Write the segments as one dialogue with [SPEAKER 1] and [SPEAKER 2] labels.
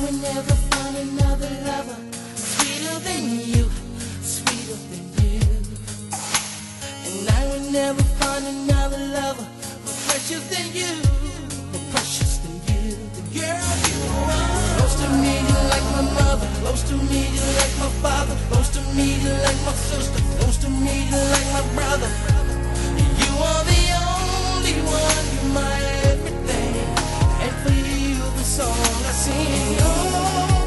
[SPEAKER 1] will never find another lover sweeter than you, sweeter than you. And I will never find another lover more precious than you, more precious than you. Girl, you are close to me, you're like my mother. Close to me, you're like my father. Close to me, you're like my sister. Close to me, you're like my brother. You are the only one, you're my everything. And for you, the song I sing. Oh,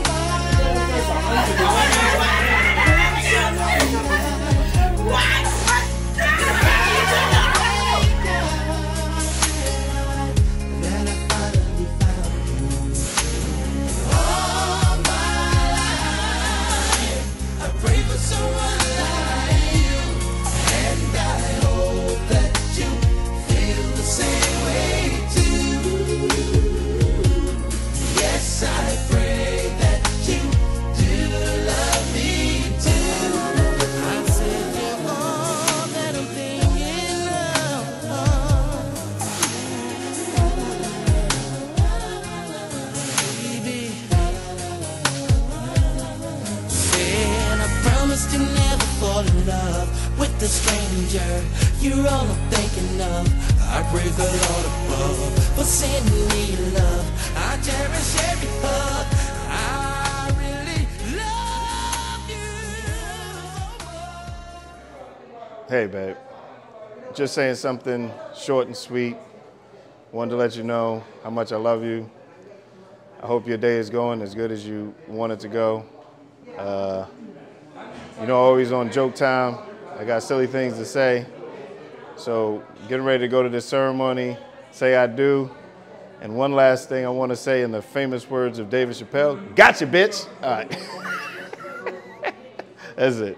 [SPEAKER 1] to never fall in love with a stranger. You're all I'm thinking of. I praise the Lord above for sending me love. I cherish every hug. I really love you.
[SPEAKER 2] Hey, babe. Just saying something short and sweet. Wanted to let you know how much I love you. I hope your day is going as good as you want it to go. You know, always on joke time. I got silly things to say. So getting ready to go to this ceremony, say I do. And one last thing I want to say in the famous words of David Chappelle, gotcha, bitch. All right. That's it.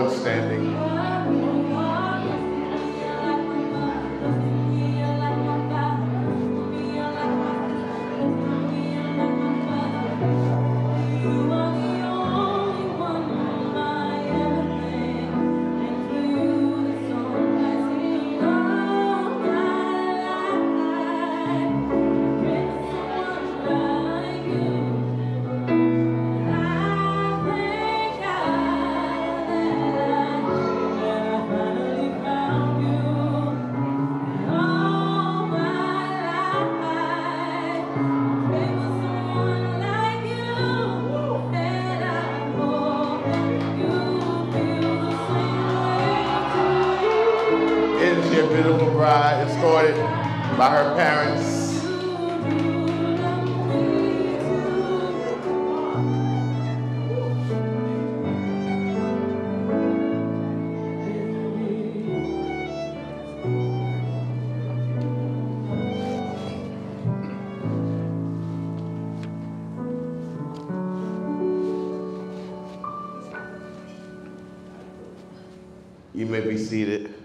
[SPEAKER 3] everyone standing. Your beautiful bride, escorted by her parents. You may be seated.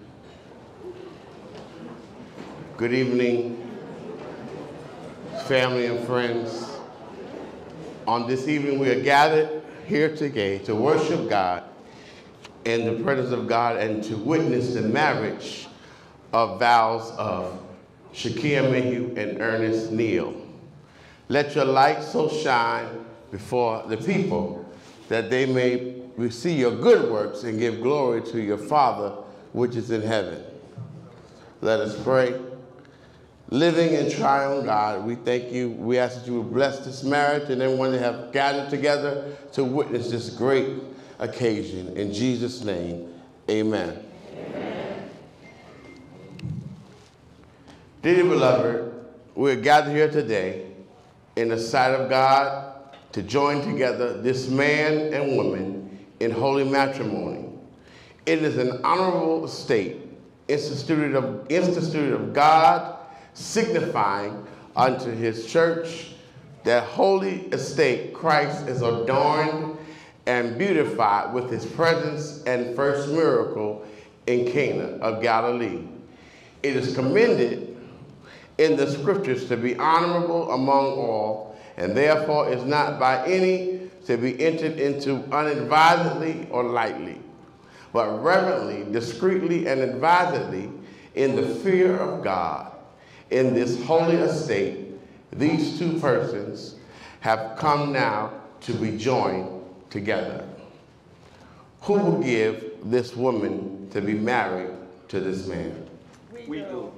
[SPEAKER 3] Good evening, family and friends. On this evening, we are gathered here today to worship God in the presence of God and to witness the marriage of vows of Shakia Mayhew and Ernest Neal. Let your light so shine before the people that they may see your good works and give glory to your Father which is in heaven. Let us pray. Living and triune God, we thank you. We ask that you would bless this marriage and everyone that have gathered together to witness this great occasion. In Jesus' name, amen. Amen. Dearly beloved, we're gathered here today in the sight of God to join together this man and woman in holy matrimony. It is an honorable estate instituted of God, signifying unto his church that holy estate Christ is adorned and beautified with his presence and first miracle in Cana of Galilee. It is commended in the scriptures to be honorable among all, and therefore is not by any to be entered into unadvisedly or lightly, but reverently, discreetly, and advisedly in the fear of God. In this holy estate, these two persons have come now to be joined together. Who will give this woman to be married to this man?
[SPEAKER 4] We do.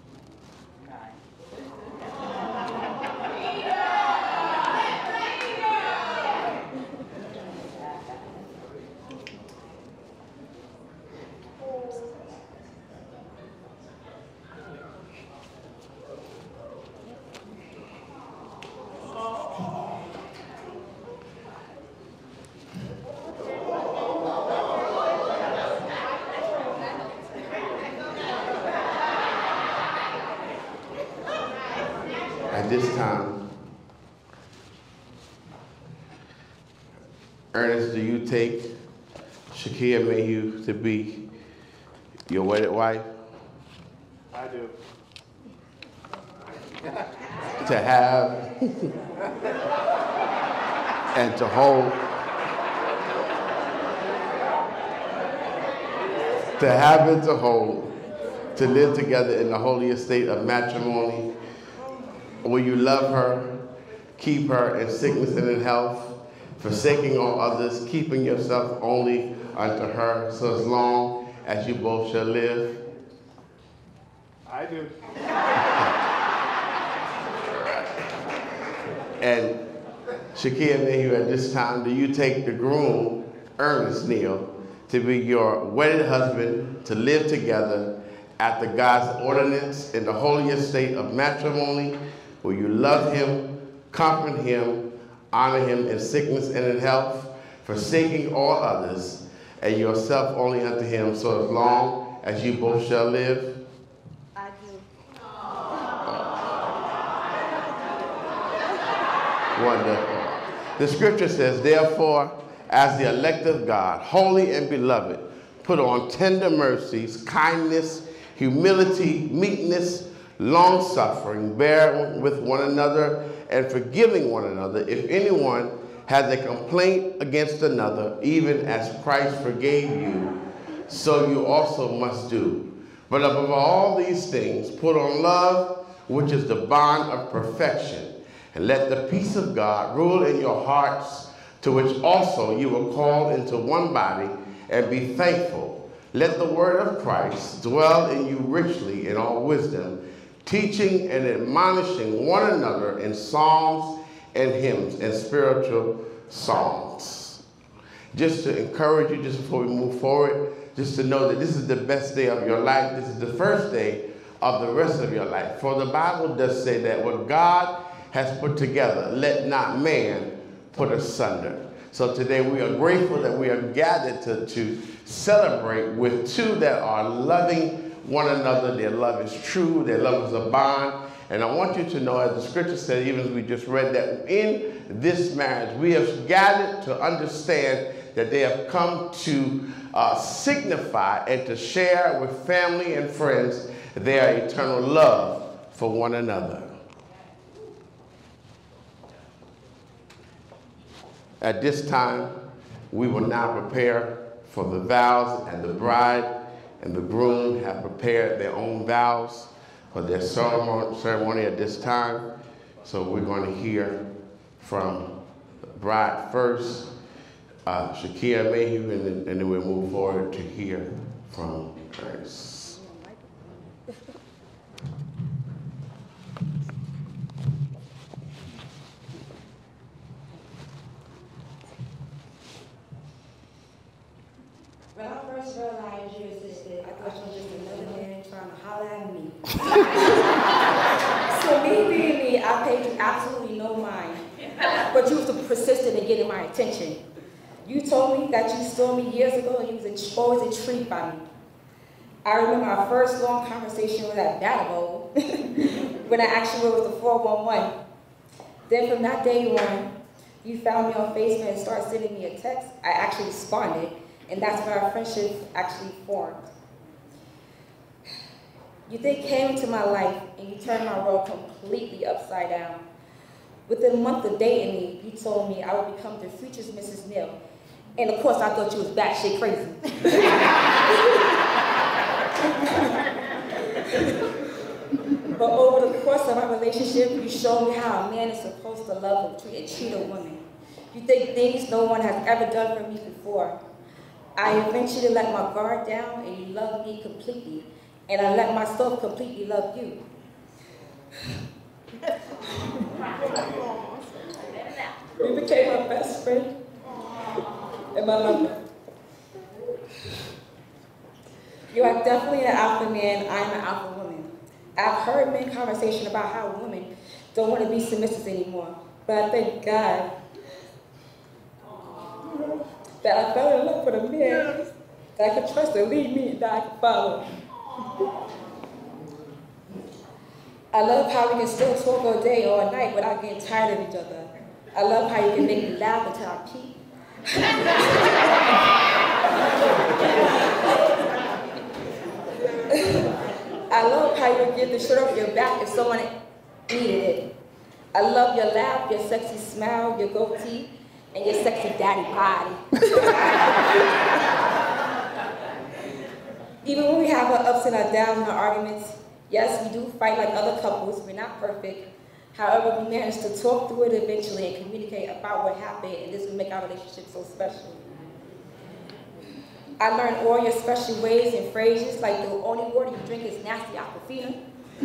[SPEAKER 3] At this time, Ernest, do you take Shakia Mayhew to be your wedded wife?
[SPEAKER 2] I do.
[SPEAKER 3] To have and to hold. To have and to hold. To live together in the holy estate of matrimony. Will you love her, keep her in sickness and in health, forsaking all others, keeping yourself only unto her, so as long as you both shall live?
[SPEAKER 2] I do.
[SPEAKER 3] And Shakia Mayhew, at this time, do you take the groom, Ernest Neal, to be your wedded husband, to live together after God's ordinance in the holy estate of matrimony? Will you love him, comfort him, honor him in sickness and in health, forsaking all others, and yourself only unto him, so as long as you both shall live?
[SPEAKER 4] I do.
[SPEAKER 3] Wonderful. The scripture says, therefore, as the elect of God, holy and beloved, put on tender mercies, kindness, humility, meekness, long-suffering, bearing with one another and forgiving one another. If anyone has a complaint against another, even as Christ forgave you, so you also must do. But above all these things, put on love, which is the bond of perfection. And let the peace of God rule in your hearts, to which also you were called into one body, and be thankful. Let the word of Christ dwell in you richly in all wisdom, teaching and admonishing one another in psalms and hymns and spiritual songs. Just to encourage you, just before we move forward, just to know that this is the best day of your life. This is the first day of the rest of your life. For the Bible does say that what God has put together, let not man put asunder. So today we are grateful that we are gathered to celebrate with two that are loving one another. Their love is true. Their love is a bond. And I want you to know, as the scripture said, even as we just read, that in this marriage, we have gathered to understand that they have come to signify and to share with family and friends their eternal love for one another. At this time, we will now prepare for the vows, and the bride and the groom have prepared their own vows for their ceremony at this time. So we're going to hear from the bride first, Shakia Mayhew, and then we'll move forward to hear from Ernest.
[SPEAKER 4] When I first realized you existed, I thought you were just another man trying to holler at me. So me being me, I paid you absolutely no mind. But you was persistent in getting my attention. You told me that you saw me years ago and you was always intrigued by me. I remember our first long conversation was at Battle when I asked you what was the 411. Then from that day on, you found me on Facebook and started sending me a text. I actually responded. And that's where our friendship actually formed. You then came into my life and you turned my world completely upside down. Within a month of dating me, you told me I would become the future's Mrs. Neal. And of course, I thought you was batshit crazy. But over the course of our relationship, you showed me how a man is supposed to love and treat a woman. You did things no one has ever done for me before. I eventually let my guard down and you loved me completely. And I let myself completely love you. You became my best friend and my lover. You are definitely an alpha man, I am an alpha woman. I've heard men conversation about how women don't want to be submissive anymore. But I thank God that I fell in love with a man that I could trust to lead me and that I could follow. I love how we can still talk all day or all night without getting tired of each other. I love how you can make me laugh until I pee. I love how you give the shirt off your back if someone needed it. I love your laugh, your sexy smile, your goatee, and your sexy daddy body. Even when we have our ups and our downs and our arguments, yes, we do fight like other couples. We're not perfect. However, we manage to talk through it eventually and communicate about what happened, and this will make our relationship so special. I learned all your special ways and phrases, like the only water you drink is nasty Aquafina.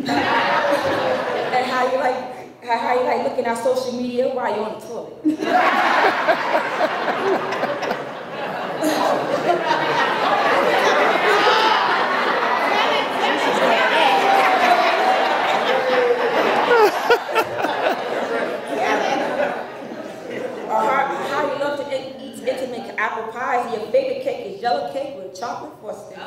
[SPEAKER 4] And how you like looking at social media while you're on the toilet. How you love to eat intimate apple pies, and your favorite cake is yellow cake with chocolate frosting.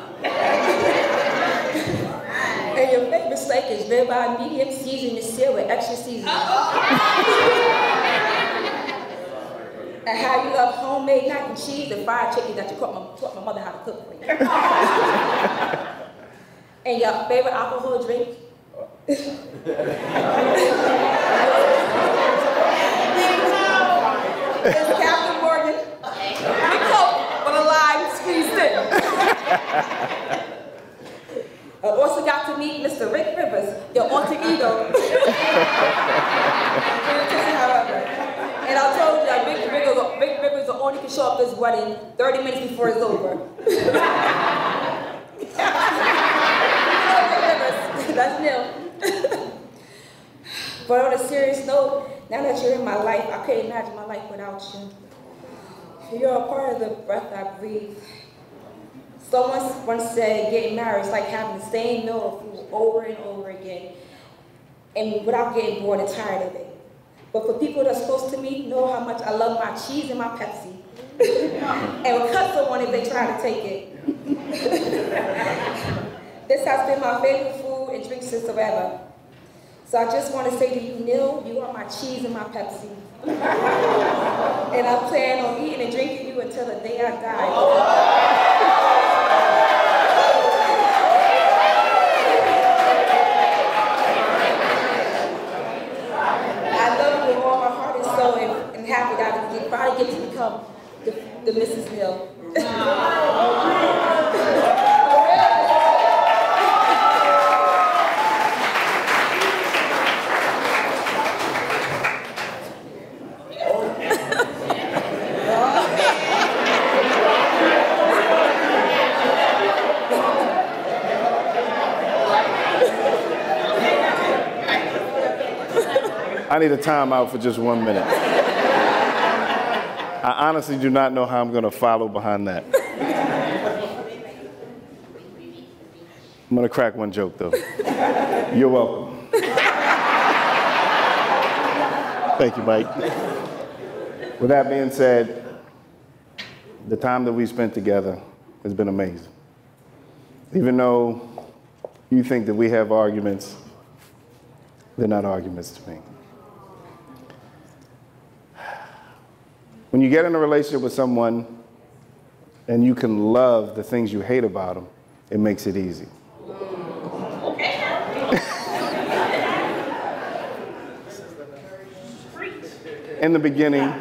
[SPEAKER 4] And your favorite steak is ribeye medium seasoned and seared with extra seasoning. And how you love homemade mac and cheese and fried chicken that you taught my mother how to cook for you. And your favorite alcohol drink? It's Captain Morgan. Coke with a lime squeezed in. I also got to meet Mr. Rick Rivers, your alter ego. And I told you that Rick Rivers only can show up this wedding 30 minutes before it's over. That's Neil. But on a serious note, now that you're in my life, I can't imagine my life without you. You're a part of the breath I breathe. Someone once said getting married is like having the same meal of food over and over again, and without getting bored and tired of it. But for people that's close to me, know how much I love my cheese and my Pepsi. And will cut someone if they try to take it. This has been my favorite food and drink since forever. So I just want to say to you, Neil, you are my cheese and my Pepsi. And I plan on eating and drinking you until the day I die. And happy that I probably get to become the Mrs. Neil.
[SPEAKER 2] I need a timeout for just 1 minute. I honestly do not know how I'm going to follow behind that. I'm going to crack one joke, though. You're welcome. Thank you, Mike. With that being said, the time that we spent together has been amazing. Even though you think that we have arguments, they're not arguments to me. When you get in a relationship with someone and you can love the things you hate about them, it makes it easy. In the beginning,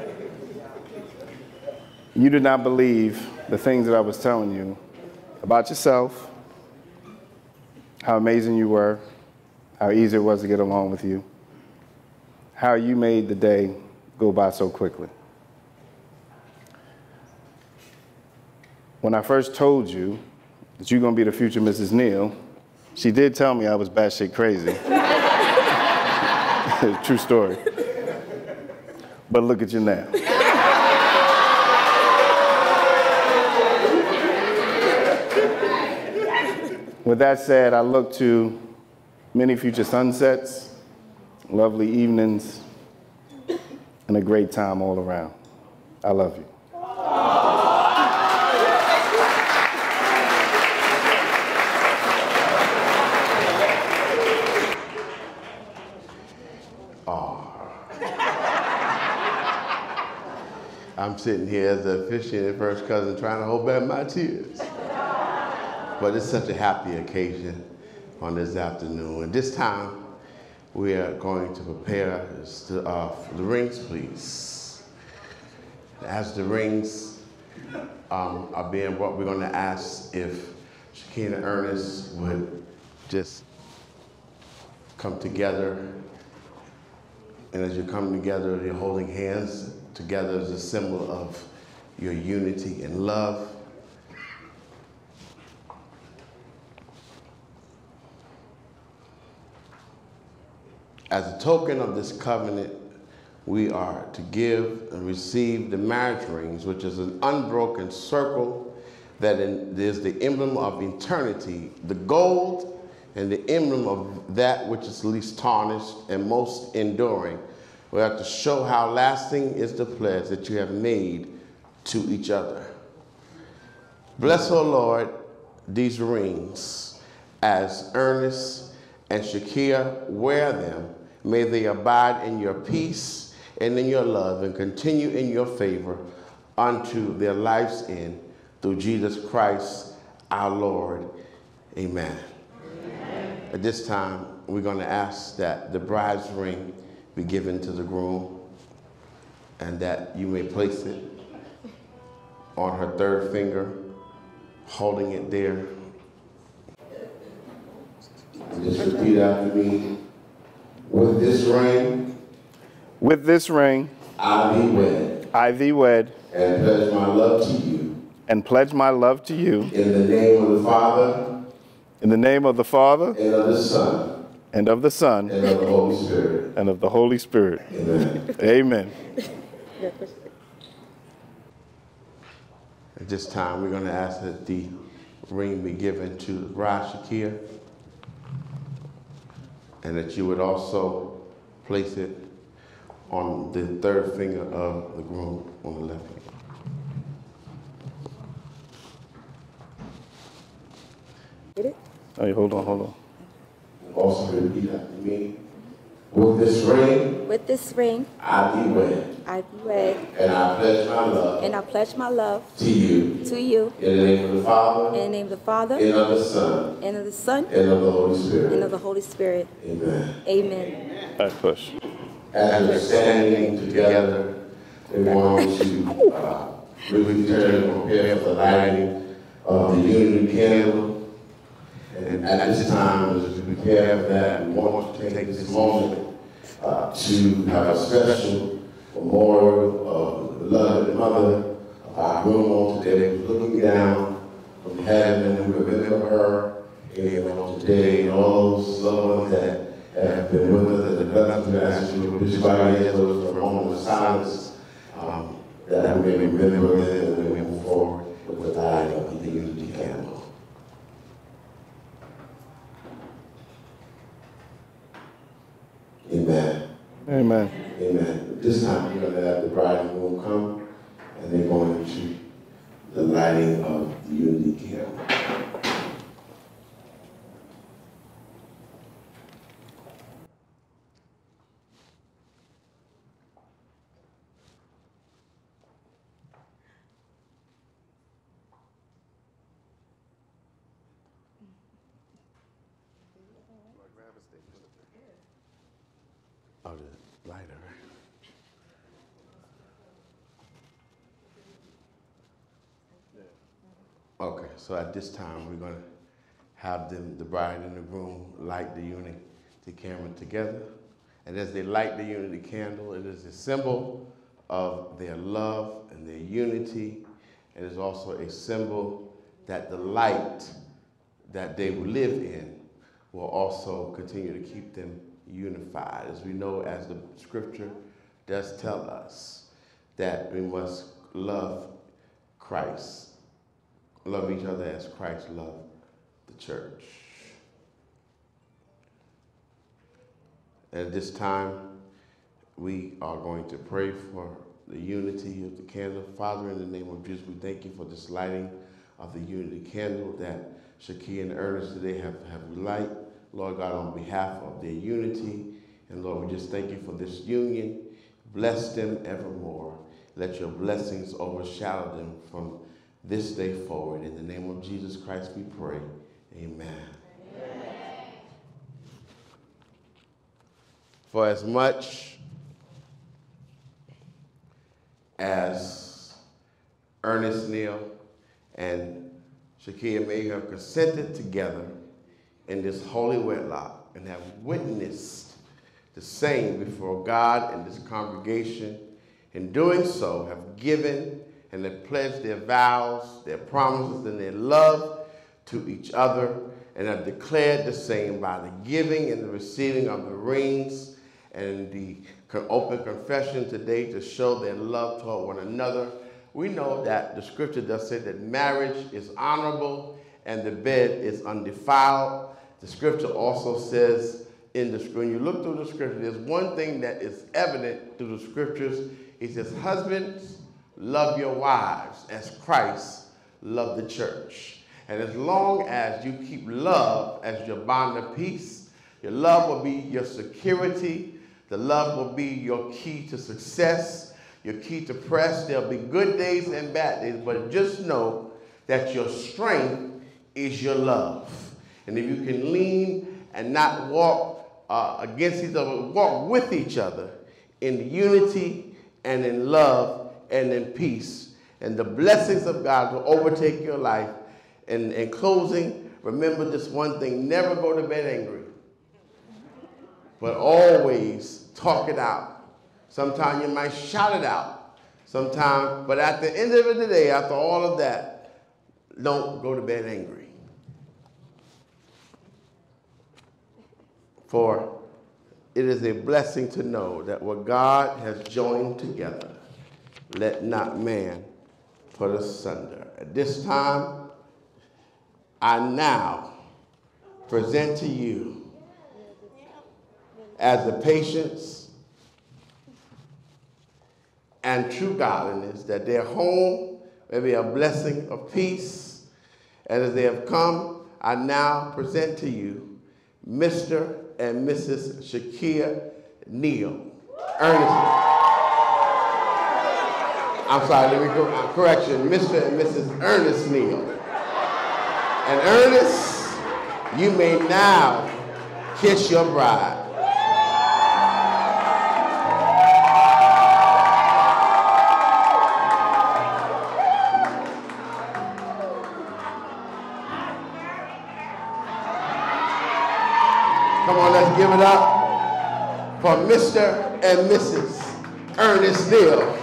[SPEAKER 2] you did not believe the things that I was telling you about yourself, how amazing you were, how easy it was to get along with you, how you made the day go by so quickly. When I first told you that you're going to be the future Mrs. Neil, she did tell me I was batshit crazy. True story. But look at you now. With that said, I look to many future sunsets, lovely evenings, and a great time all around. I love you.
[SPEAKER 3] I'm sitting here as the officiating first cousin trying to hold back my tears. But it's such a happy occasion on this afternoon. And this time, we are going to prepare for the rings, please. As the rings are being brought, we're going to ask if Shekinah and Ernest would just come together. And as you come together, you're holding hands together as a symbol of your unity and love. As a token of this covenant, we are to give and receive the marriage rings, which is an unbroken circle that is the emblem of eternity, the gold and the emblem of that which is least tarnished and most enduring. We have to show how lasting is the pledge that you have made to each other. Bless, O Lord, these rings as Ernest and Shakia wear them. May they abide in your peace and in your love, and continue in your favor unto their life's end, through Jesus Christ our Lord. Amen. Amen. At this time, we're going to ask that the bride's ring be given to the groom, and that you may place it on her third finger, holding it there. And just repeat after me. With this ring, I thee wed.
[SPEAKER 2] I thee wed.
[SPEAKER 3] And pledge my love to you.
[SPEAKER 2] And pledge my love to you.
[SPEAKER 3] In the name of the Father.
[SPEAKER 2] In the name of the Father.
[SPEAKER 3] And of the Son.
[SPEAKER 2] And of the Son.
[SPEAKER 3] And of the Holy Spirit.
[SPEAKER 2] And of the Holy Spirit.
[SPEAKER 3] Amen.
[SPEAKER 2] Amen.
[SPEAKER 3] At this time, we're going to ask that the ring be given to the bride, Shakia, and that you would also place it on the third finger of the groom on the left hand.
[SPEAKER 4] Get it?
[SPEAKER 2] Oh, hold on.
[SPEAKER 3] Also repeat after me. With this ring, I thee wed. And I pledge my love. To you. In the name of the Father. And of the Son. And of the Holy Spirit. Amen.
[SPEAKER 2] All right, push.
[SPEAKER 3] As we're standing together, we want to really turn and prepare for the lighting of the unity candle. And at this time, as we prepare for that, we want to take this moment to have a special memorial of the beloved mother of our groom on today, looking down from heaven, and we remember her. Amen. On today, and all those loved ones that have been with us, and the blessings we ask you to just by those for a moment of silence, that we may remember them and we move forward with the lighting of the unity candle. Amen.
[SPEAKER 2] Amen.
[SPEAKER 3] Amen. This time we're going to have the bride and groom come, and they're going to the lighting of the unity candle. Oh, the lighter. Okay, so at this time, we're going to have them, the bride and the groom, light the unity candle together. And as they light the unity candle, it is a symbol of their love and their unity. It is also a symbol that the light that they will live in will also continue to keep them unified. As we know, as the scripture does tell us, that we must love Christ, love each other as Christ loved the church. At this time, we are going to pray for the unity of the candle. Father, in the name of Jesus, we thank you for this lighting of the unity candle that Shakia and Ernest today have light. Lord God, on behalf of their unity, and Lord, we just thank you for this union. Bless them evermore. Let your blessings overshadow them from this day forward. In the name of Jesus Christ we pray. Amen. Amen. For as much as Ernest Neal and Shakia may have consented together in this holy wedlock and have witnessed the same before God and this congregation, in doing so have given and have pledged their vows, their promises, and their love to each other, and have declared the same by the giving and the receiving of the rings and the open confession today to show their love toward one another. We know that the scripture does say that marriage is honorable and the bed is undefiled. The scripture also says, when you look through the scripture, there's one thing that is evident through the scriptures. It says, husbands, love your wives as Christ loved the church. And as long as you keep love as your bond of peace, your love will be your security The love will be your key to success, your key to press. There'll be good days and bad days, but just know that your strength is your love. And if you can lean and not walk against each other, walk with each other in unity and in love and in peace, and the blessings of God will overtake your life. And in closing, remember this one thing: never go to bed angry, but always talk it out. Sometimes you might shout it out, sometimes, but at the end of the day, after all of that, don't go to bed angry. For it is a blessing to know that what God has joined together, let not man put asunder. At this time, I now present to you, as the patience and true godliness, that their home may be a blessing of peace. And as they have come, I now present to you Mr. and Mrs. Shakia Neal. Ernest. I'm sorry, let me correction. Mr. and Mrs. Ernest Neal. And Ernest, you may now kiss your bride. Come on, let's give it up for Mr. and Mrs. Ernest Neal.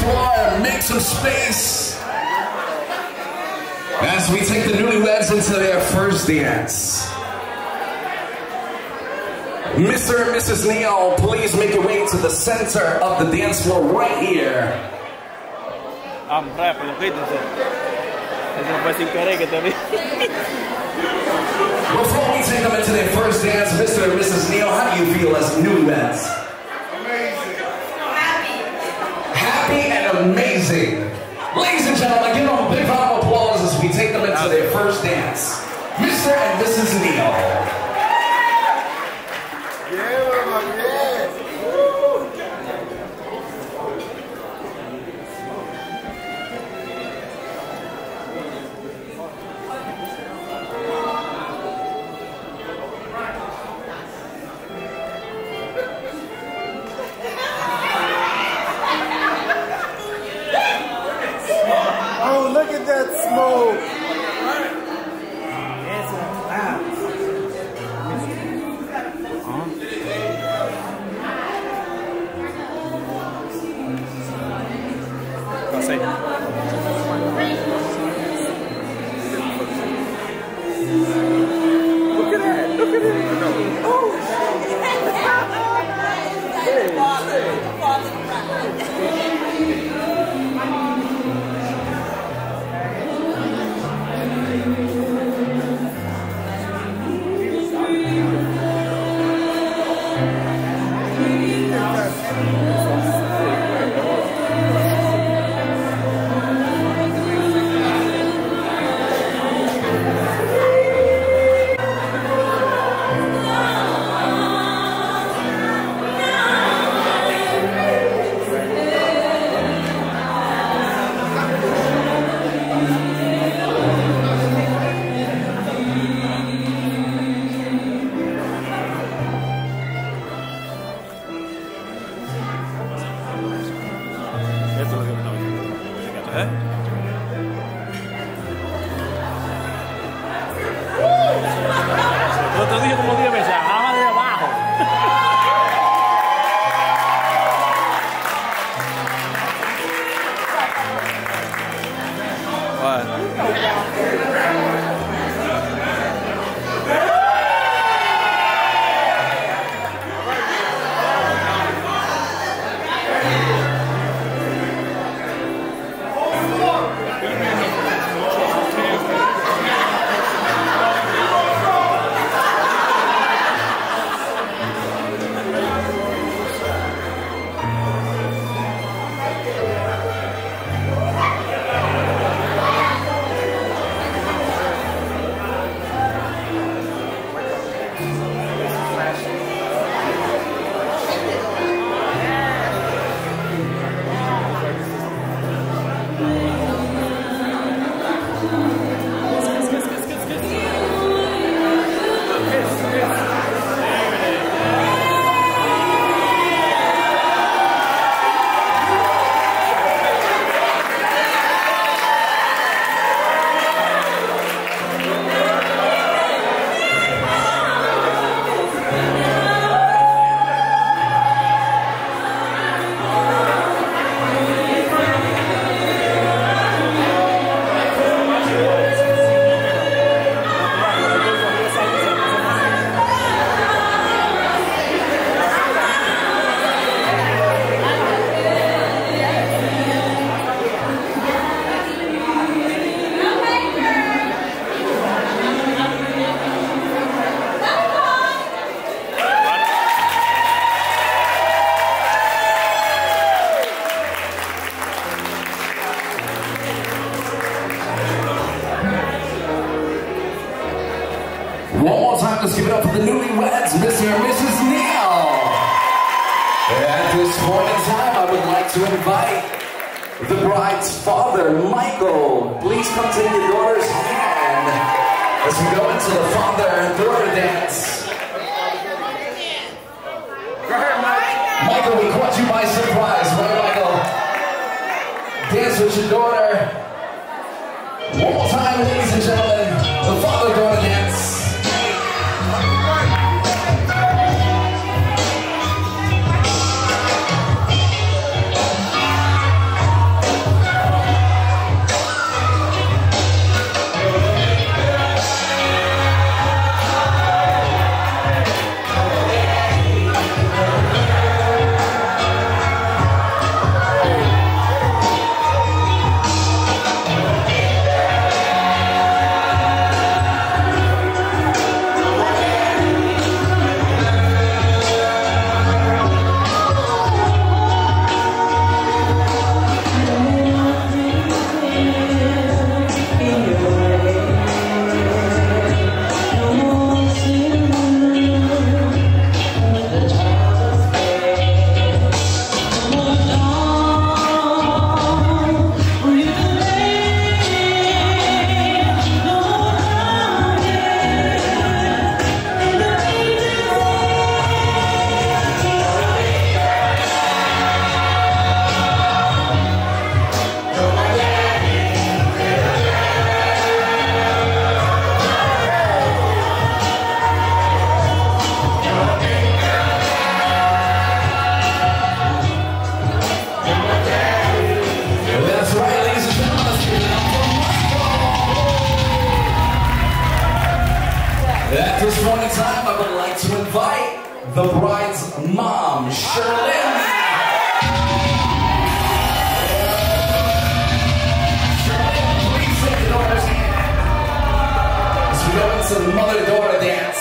[SPEAKER 5] floor, make some space as we take the newlyweds into their first dance. Mr. and Mrs. Neal, please make your way to the center of the dance floor right here. Before we take them into their first dance, Mr. and Mrs. Neal, how do you feel as newlyweds?
[SPEAKER 3] Amazing.
[SPEAKER 5] Happy and amazing. Ladies and gentlemen, give them a big round of applause as we take them into their first dance. Mr. and Mrs. Neal.
[SPEAKER 6] Oh, look at that smoke. Look at that. Look at it. Oh.
[SPEAKER 5] One more time, let's give it up for the newlyweds, Mr. and Mrs. Neal. At this point in time, I would like to invite the bride's father, Michael. Please come take your daughter's hand as we go into the father and daughter dance. Michael, we caught you by surprise, right, Michael? Dance with your daughter. One more time, ladies and gentlemen, the father-daughter dance. the bride's mom, Sherlyn. Sherlyn, please take the daughter's hand as we go into the mother-daughter dance.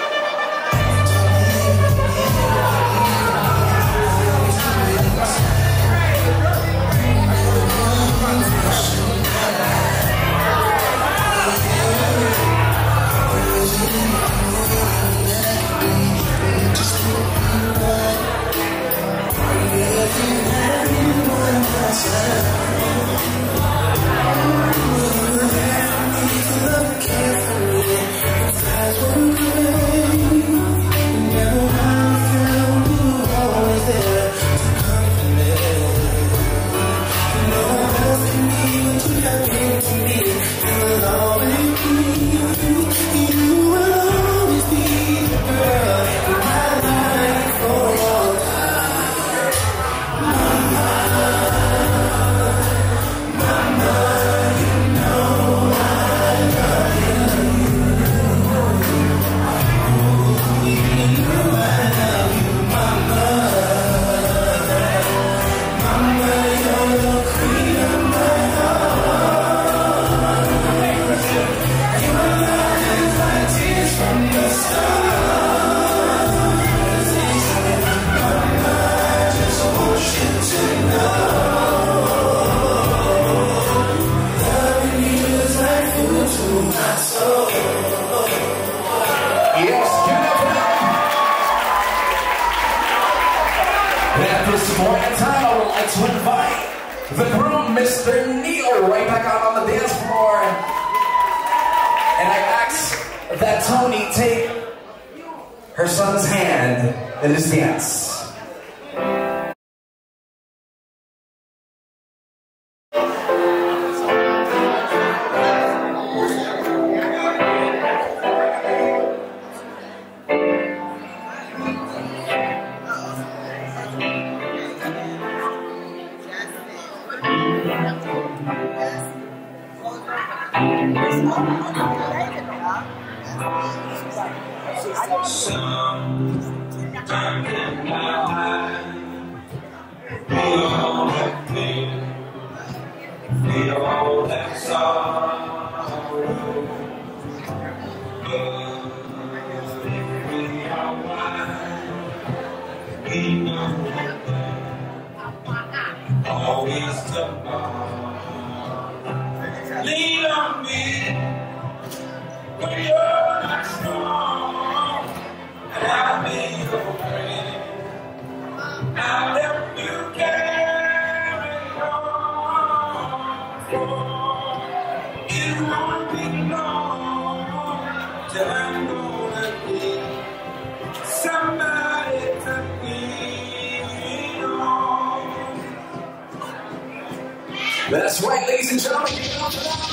[SPEAKER 5] That's right, ladies and gentlemen, give it up for that.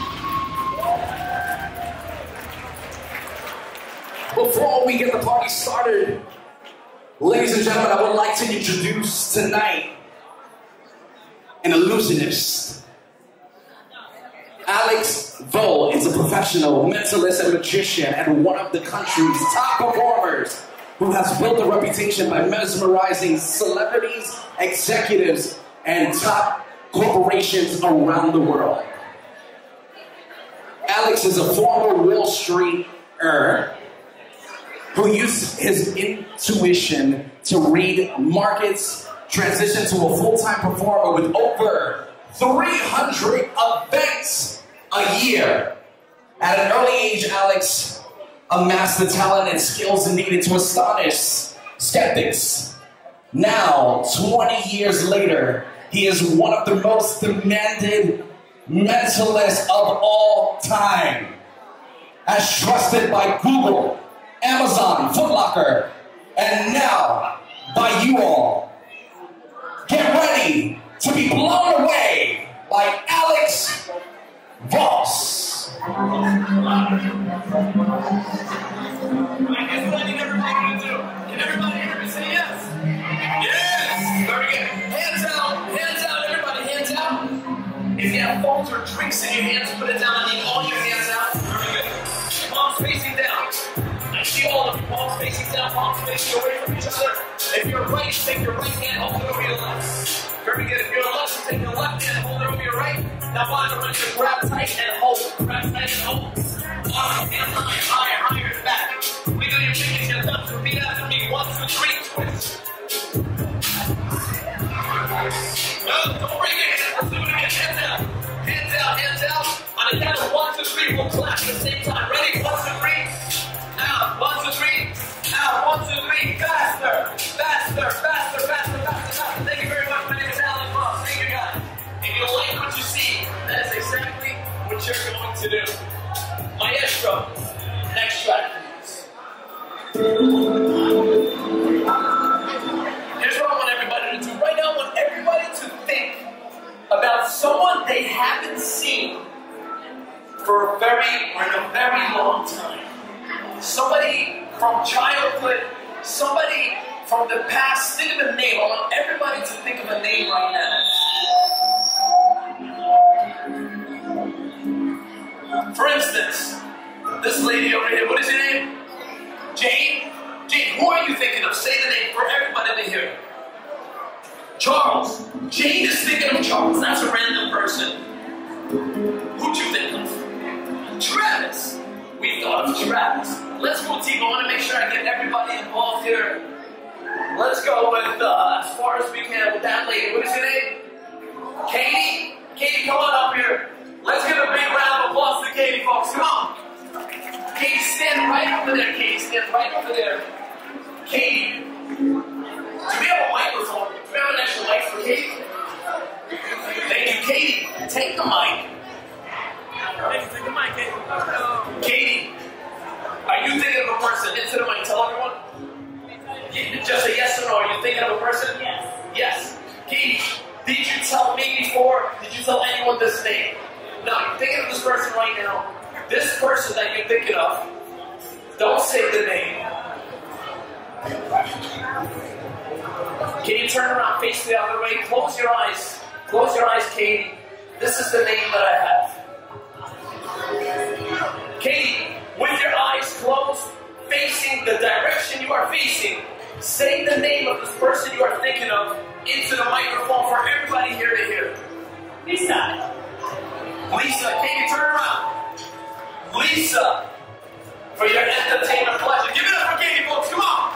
[SPEAKER 5] Before we get the party started, ladies and gentlemen, I would like to introduce tonight an illusionist. Alex Vo is a professional mentalist and magician and one of the country's top performers who has built a reputation by mesmerizing celebrities, executives, and top corporations around the world. Alex is a former Wall Streeter who used his intuition to read markets, transitioned to a full-time performer with over 300 events a year. At an early age, Alex amassed the talent and skills needed to astonish skeptics. Now, 20 years later, he is one of the most demanded mentalists of all time. As trusted by Google, Amazon, Foot Locker, and now by you all. Get ready to be blown away by Alex Voss.
[SPEAKER 7] I guess what I need everybody to do. Can everybody hear me say yes? Yes! Very good. Hands out, everybody, hands out. If you have phones or drinks in your hands, put it down. I need all your hands out. Very good. Palms facing down. I see see all of your palms facing down, palms facing away from each other. If you're right, take your right hand, hold it over your left. Very good. If you're left, take your left hand, hold it over your right. Now bottom right, just grab tight and hold. Grab tight and hold. Bottom hand higher, higher and back. Wiggle your fingers, your thumbs. Repeat after me. 1, 2, 3, twist. No, don't break it. Let's do it again. Hands out. Hands out, hands out. On the count of 1, 2, 3, we'll clap at the same time. Ready? 1, 2, 3. Out. 1, 2, 3. Out. 1, 2, 3. Faster. Faster, faster, faster, faster, faster. Thank you very much. My name is Alan Ross. Thank you, guys. If you like what you see, that is exactly what you're going to do. Maestro, next track, please. Here's what I want everybody to do. Right now, I want everybody to think about someone they haven't seen for a very long time. Somebody from childhood, somebody from the past. Think of a name. I want everybody to think of a name right now. For instance, this lady over here, what is your name? Jane? Jane, who are you thinking of? Say the name for everybody to hear. Charles. Jane is thinking of Charles. That's a random person. Who'd you think of? Travis. We thought of Travis. Let's go, team. I want to make sure I get everybody involved here. Let's go with, as far as we can, with that lady. What is your name? Katie? Katie, come on up here. Let's give a big round of applause to Katie, folks. Come on. Katie, stand right over there. Katie, stand right over there. Katie, do we have a microphone? Do we have an extra mic for Katie? Thank you, Katie. Take the mic. Take the mic, Katie. Katie, are you thinking of a person? Into the mic. Tell everyone. Just a yes or no. Are you thinking of a person? Yes. Yes. Katie, did you tell me before? Did you tell anyone this name? No, you're thinking of this person right now. This person that you're thinking of, don't say the name. Can you turn around, face the other way? Close your eyes. Close your eyes, Katie. This is the name that I have. Katie, with your eyes closed, facing the direction you are facing, say the name of this person you are thinking of into the microphone for everybody here to hear. Lisa. Lisa, Katie, turn around. Lisa, for your entertainment pleasure. Give it up for Katie, folks. Come on.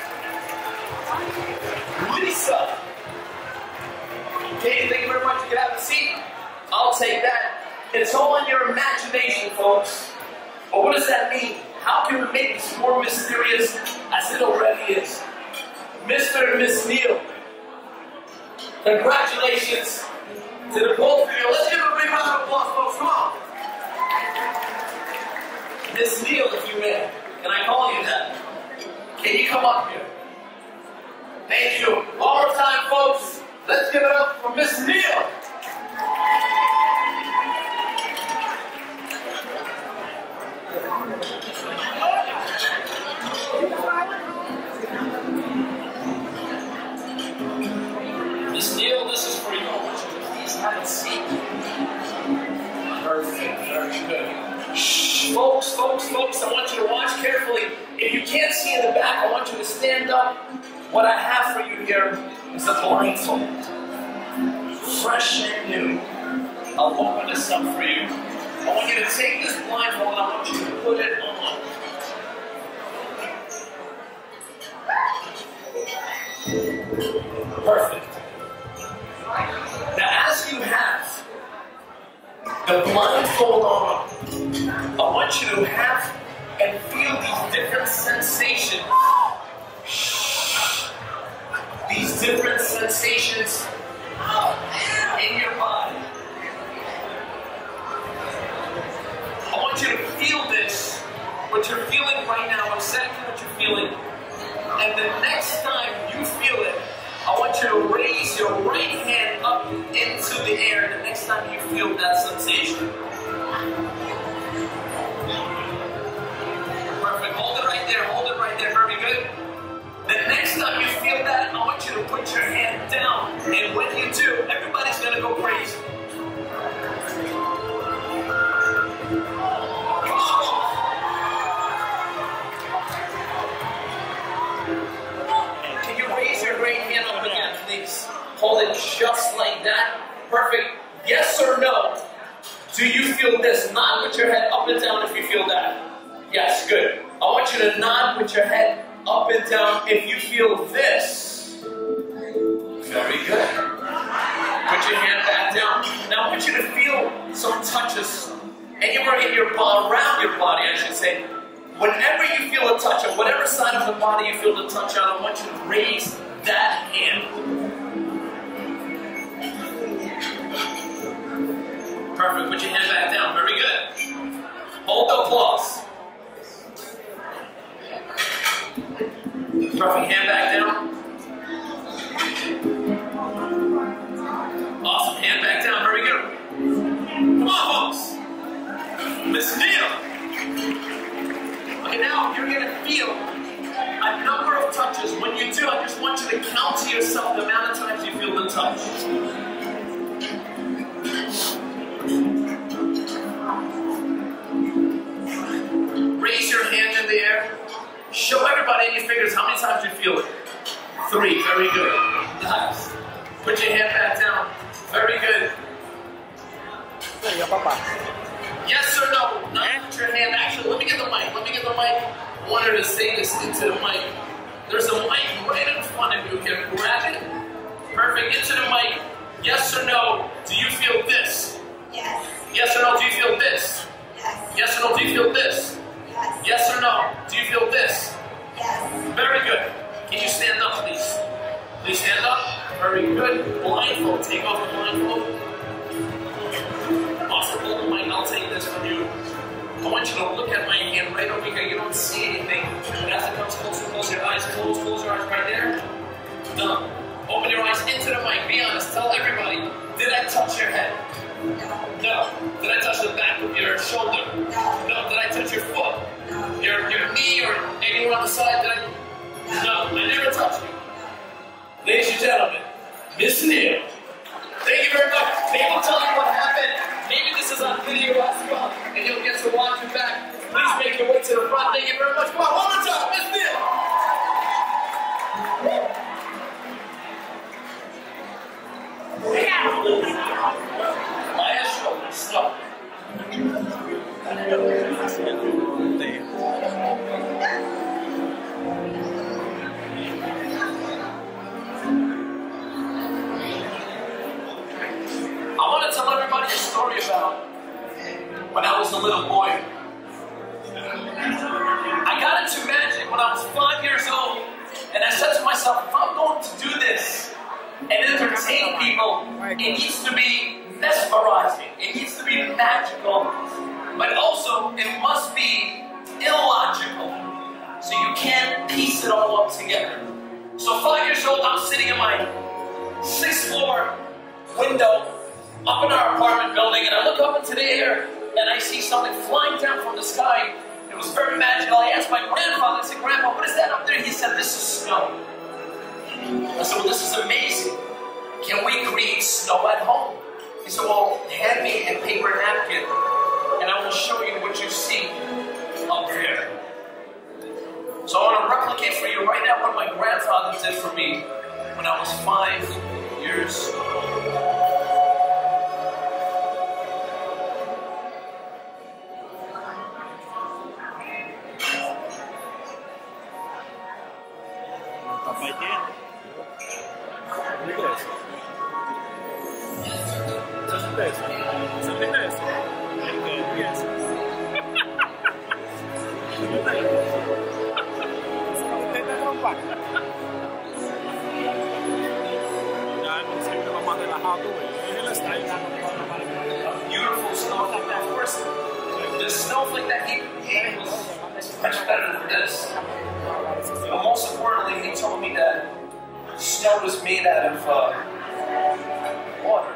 [SPEAKER 7] Lisa. Katie, thank you very much. You can have a seat. I'll take that. It's all in your imagination, folks. But what does that mean? How can we make this more mysterious as it already is? Mr. and Miss Neal, congratulations to the both of you. Let's give a big round of applause, folks. Come on. Miss Neal, if you may. Can I call you that? Can you come up here? Thank you. One more time, folks. Let's give it up for Miss Neal. Miss Neal, this is for you. I want you to please have a seat. Perfect. Very good. Shh, folks, I want you to watch carefully. If you can't see in the back, I want you to stand up. What I have for you here is a blindfold. Fresh and new. I'll open this up for you. I want you to take this blindfold and I want you to put it on. Perfect. Now, as you have the blindfold on, I want you to have and feel these different sensations. These different sensations in your body. I want you to feel this, what you're feeling right now, exactly what you're feeling. And the next time you feel it, I want you to raise your right hand up into the air the next time you feel that sensation. Perfect. Hold it right there, very good. The next time you feel that, I want you to put your hand down. And when you do, everybody's going to go crazy. Come on. Hold it just like that. Perfect. Yes or no? Do you feel this? Nod with your head up and down if you feel that. Yes, good. I want you to nod with your head up and down if you feel this. Very good. Put your hand back down. Now I want you to feel some touches anywhere in your body, around your body, I should say. Whenever you feel a touch on whatever side of the body you feel the touch on, I want you to raise that hand. Perfect. Put your hand back down. Very good. Hold the applause. Perfect. Hand back down. Awesome. Hand back down. Very good. Come on, folks. Miss Neal. Okay, now you're going to feel a number of touches. When you do, I just want you to count to yourself the amount of times you feel the touch. Raise your hand in the air. Show everybody in your fingers how many times you feel it. 3. Very good. Nice. Put your hand back down. Very good. Yes or no? Not put your hand. Actually, let me get the mic. Let me get the mic. I want her to say this into the mic. There's a mic right in front of you. Here, grab it. Perfect. Into the mic. Yes or no? Do you feel this?
[SPEAKER 8] Yes.
[SPEAKER 7] Yes or no? Do you feel this?
[SPEAKER 8] Yes.
[SPEAKER 7] Yes or no? Do you feel this?
[SPEAKER 8] Yes.
[SPEAKER 7] Yes or no? Do you feel this?
[SPEAKER 8] Yes.
[SPEAKER 7] Very good. Can you stand up, please? Please stand up. Very good. Blindfold. Take off the blindfold. Awesome. Hold the mic. I'll take this from you. I want you to look at my hand right over here. You don't see anything. But as it comes closer, close your eyes. Close your eyes right there. Done. Open your eyes into the mic. Be honest. Tell everybody. Did I touch your head? No. Did I touch the back of your shoulder? No. Did I touch your foot?
[SPEAKER 8] No.
[SPEAKER 7] Your knee or anywhere on the side? Did I? No. I never touched you. Ladies and gentlemen, Miss Neal. Thank you very much. Maybe I'll tell you what happened. Maybe this is on video as well, and you'll get to watch it back. Please make your way to the front. Thank you very much. Come on, one more time, Miss Neal. Maestro, stop. I want to tell everybody a story about when I was a little boy. I got into magic when I was 5 years old, and I said to myself, if I'm going to do this and entertain people, it needs to be mesmerizing, it needs to be magical, but also it must be illogical, so you can't piece it all up together. So 5 years old, I'm sitting in my 6th floor window up in our apartment building, and I look up into the air, and I see something flying down from the sky. It was very magical. I asked my grandfather, I said, Grandpa, what is that up there? He said, this is snow. I said, well, this is amazing. Can we create snow at home? He said, well, hand me a paper napkin, and I will show you what you see up there. So I want to replicate for you right now what my grandfather did for me when I was 5 years old. Beautiful snowflake. Of course, the snowflake that he gave was much better than this. But most importantly, he told me that snow was made out of water.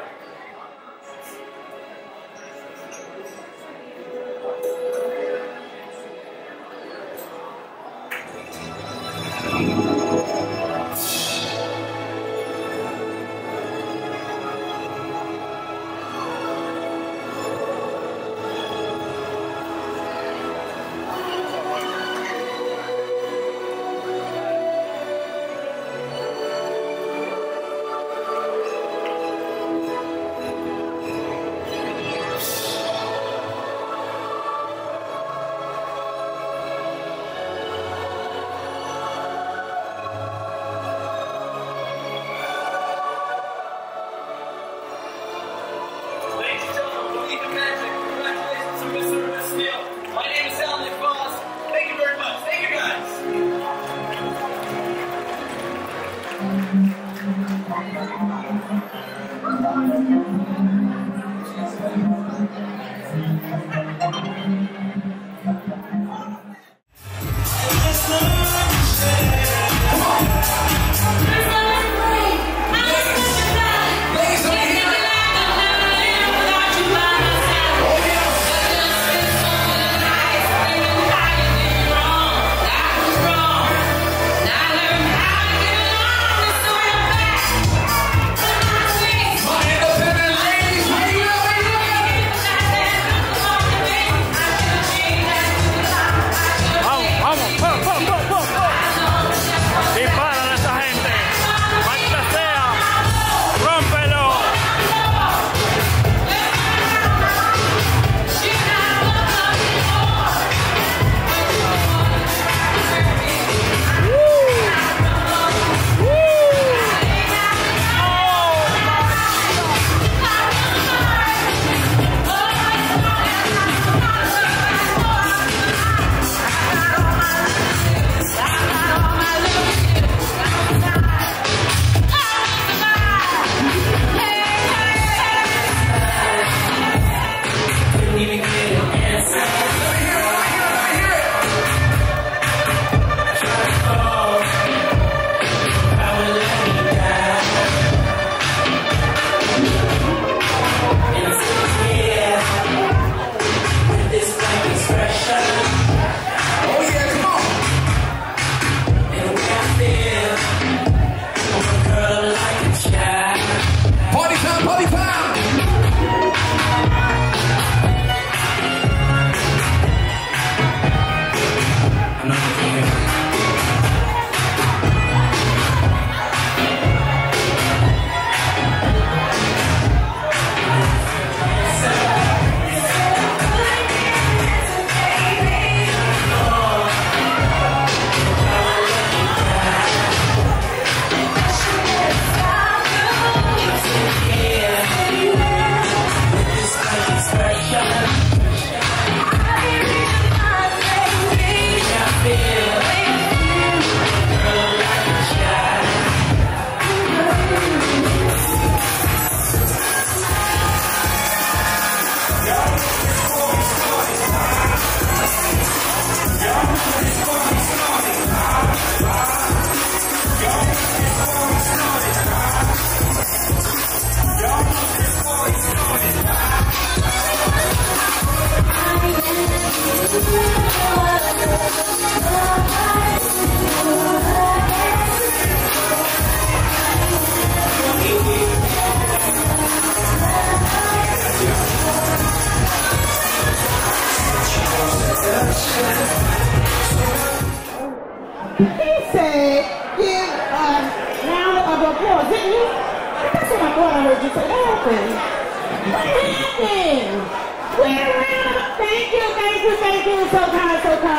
[SPEAKER 8] heard you say that happened. What happened? Wait around. Thank you. So kind.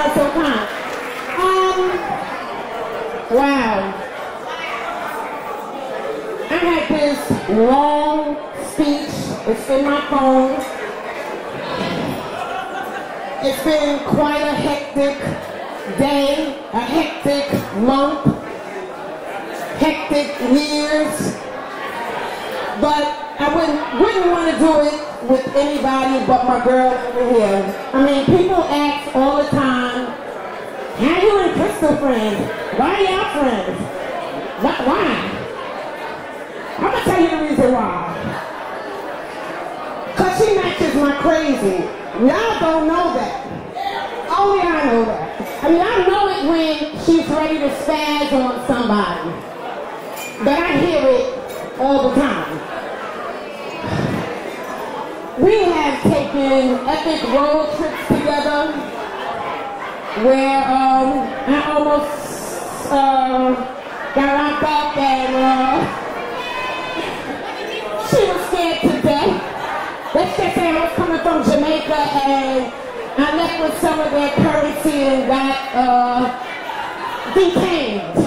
[SPEAKER 8] Wow. I had this long speech. It's in my phone. It's been quite a hectic day, a hectic month, hectic years. But I wouldn't want to do it with anybody but my girl over here. I mean, people ask all the time, how you and Crystal friends? Why are y'all friends? Why? I'm going to tell you the reason why. Because she matches my crazy. Y'all don't know that. Only I know that. I mean, I know it when she's ready to spaz on somebody. But I hear it all the time. We have taken epic road trips together where I almost got locked up and she was scared to death. Let's just say I was coming from Jamaica and I left with some of their currency and got detained.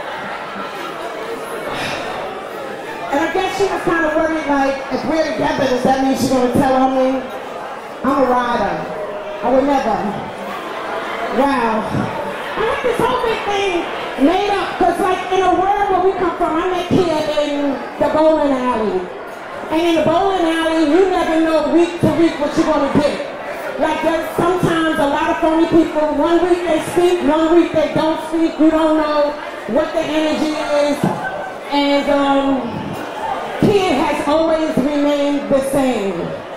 [SPEAKER 8] And I guess she was kind of worried, like, if we're together, does that mean she's going to tell on me? I'm a rider. I would never. Wow. I had this whole big thing made up, because, like, in a world where we come from, I met Kia in the bowling alley. And in the bowling alley, you never know week to week what you're going to get. Like, there's sometimes a lot of phony people, one week they speak, one week they don't speak. You don't know what the energy is. And, Kia has always remained the same.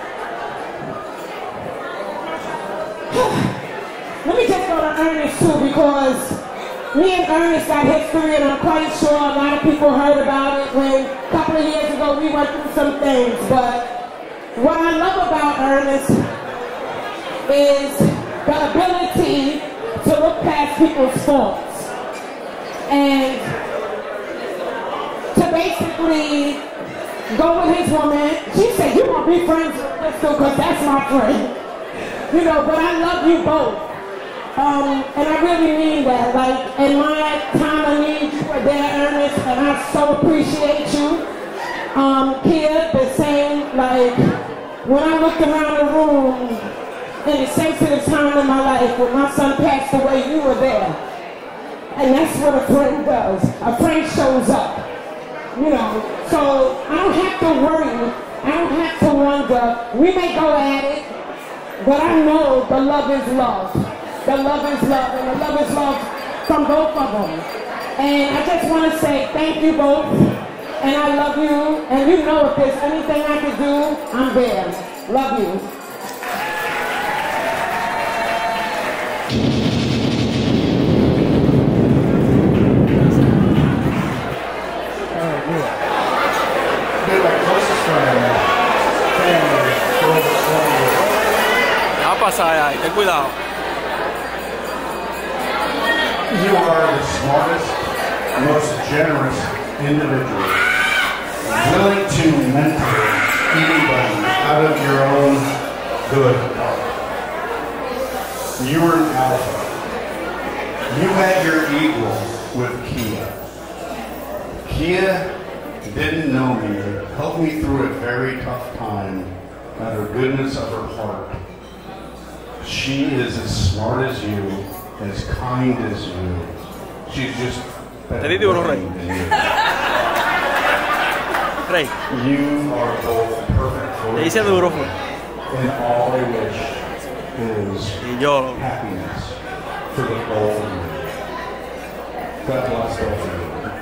[SPEAKER 8] Let me just go to Ernest too, because me and Ernest got history, and I'm quite sure a lot of people heard about it when a couple of years ago we went through some things. But what I love about Ernest is the ability to look past people's faults and to basically go with his woman. She said, you won't be friends with Crystal because that's my friend. You know, but I love you both. And I really mean that. Like, in my time of need, you were there, Ernest, and I so appreciate you. Kia, the same, like, when I looked around the room in a sensitive time in my life, when my son passed away, you were there. And that's what a friend does. A friend shows up. You know, so I don't have to worry. I don't have to wonder. We may go at it, but I know the love is love. The love is love, and the love is love from both of them. And I just want to say thank you both, and I love you. And you know, if there's anything I can do, I'm there. Love you.
[SPEAKER 9] Ten cuidado.
[SPEAKER 10] You are the smartest, most generous individual, willing to mentor anybody out of your own good heart. You were an alpha. You had your equal with Kia. Kia didn't know me, helped me through a very tough time out of the goodness of her heart. She is as smart as you, as kind as you. She's just better than you. You are both perfect for each other. And all I wish is happiness for the both of you. God bless both of you.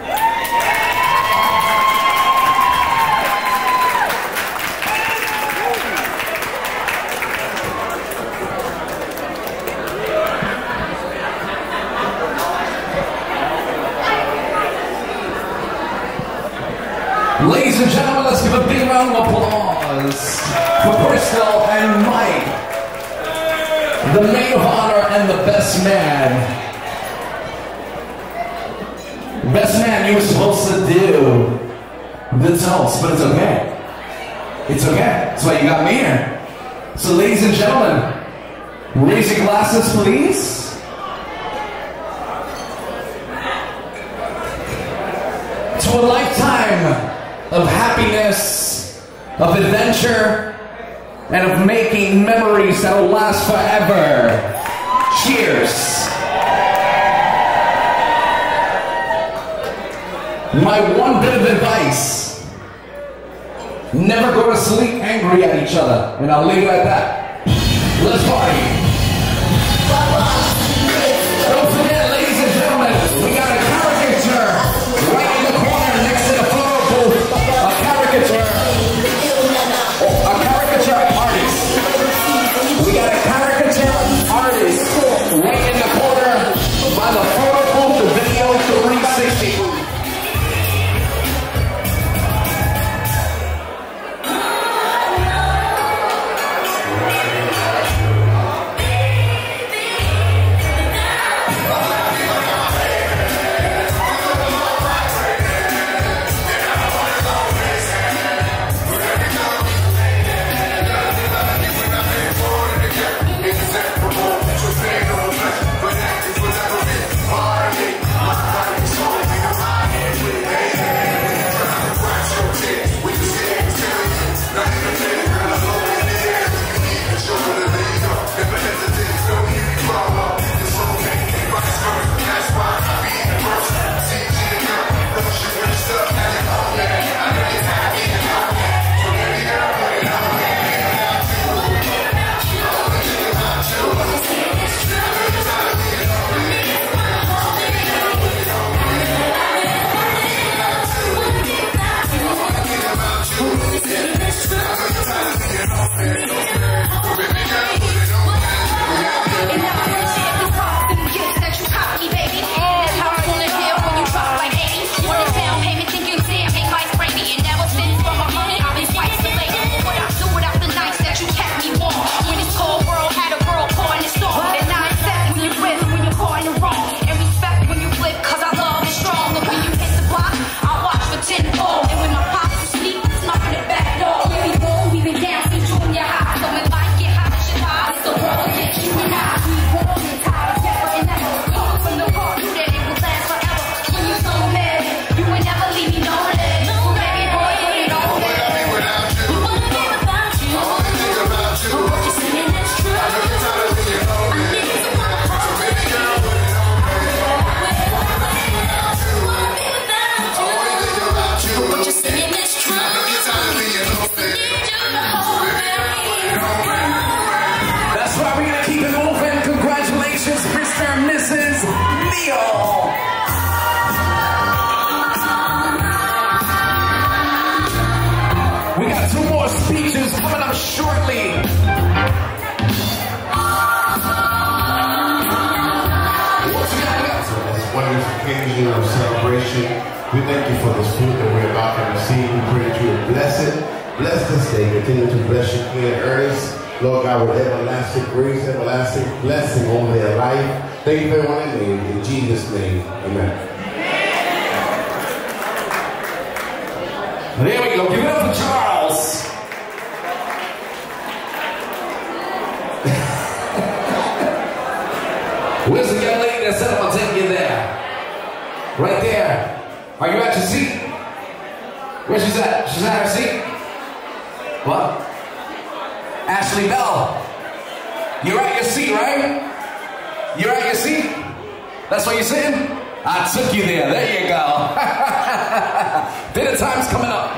[SPEAKER 5] Ladies and gentlemen, let's give a big round of applause for Crystal and Mike, the maid of honor and the best man. Best man, you were supposed to do the toast, but it's okay. It's okay. That's why you got me here. So ladies and gentlemen, raise your glasses, please. To a lifetime of happiness, of adventure, and of making memories that will last forever. Cheers. My one bit of advice: never go to sleep angry at each other. And I'll leave it at that. Let's party. Don't forget, ladies and gentlemen, we got a caricature right in the corner next to the photo booth. A caricature artist. We got a caricature artist right in the corner by the photo booth, the video 360. Speeches coming up shortly.
[SPEAKER 3] On this occasion of celebration, we thank you for this food that we're about to receive. We pray that you will bless it. Bless this day. Continue to bless your King Ernest. Lord God, with everlasting grace, everlasting blessing over their life. Thank you for everyone in name. In Jesus' name, amen.
[SPEAKER 5] There we go. Give it up for Charles. Where's the young lady that said I'm gonna take you there? Right there. Are you at your seat? Where she's at? She's at her seat? What? Ashley Bell. You're at your seat, right? You're at your seat? That's what you're saying? I took you there. There you go. Dinner time's coming up.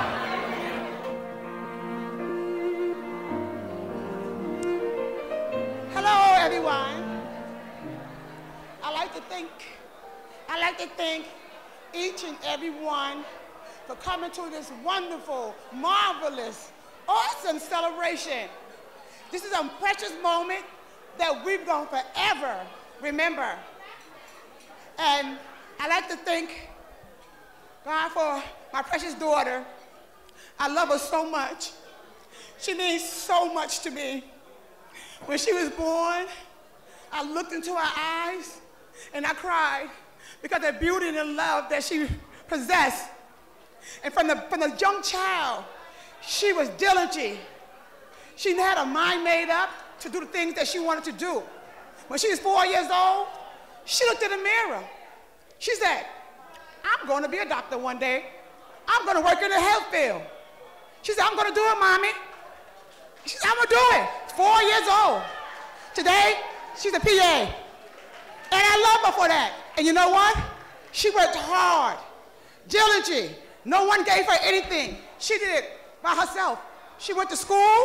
[SPEAKER 11] Hello, everyone. I'd like to thank each and every one for coming to this wonderful, marvelous, awesome celebration. This is a precious moment that we're going to forever remember. And I'd like to thank God for my precious daughter. I love her so much. She means so much to me. When she was born, I looked into her eyes and I cried because of the beauty and the love that she possessed. And from the young child, She was diligent. She had her mind made up to do the things that she wanted to do. When she was 4 years old, she looked in the mirror. She said, I'm going to be a doctor one day. I'm going to work in the health field. She said, I'm going to do it, Mommy. She said, I'm going to do it. 4 years old. Today, she's a PA. And I love her for that. And you know what? She worked hard, diligent. No one gave her anything. She did it by herself. She went to school,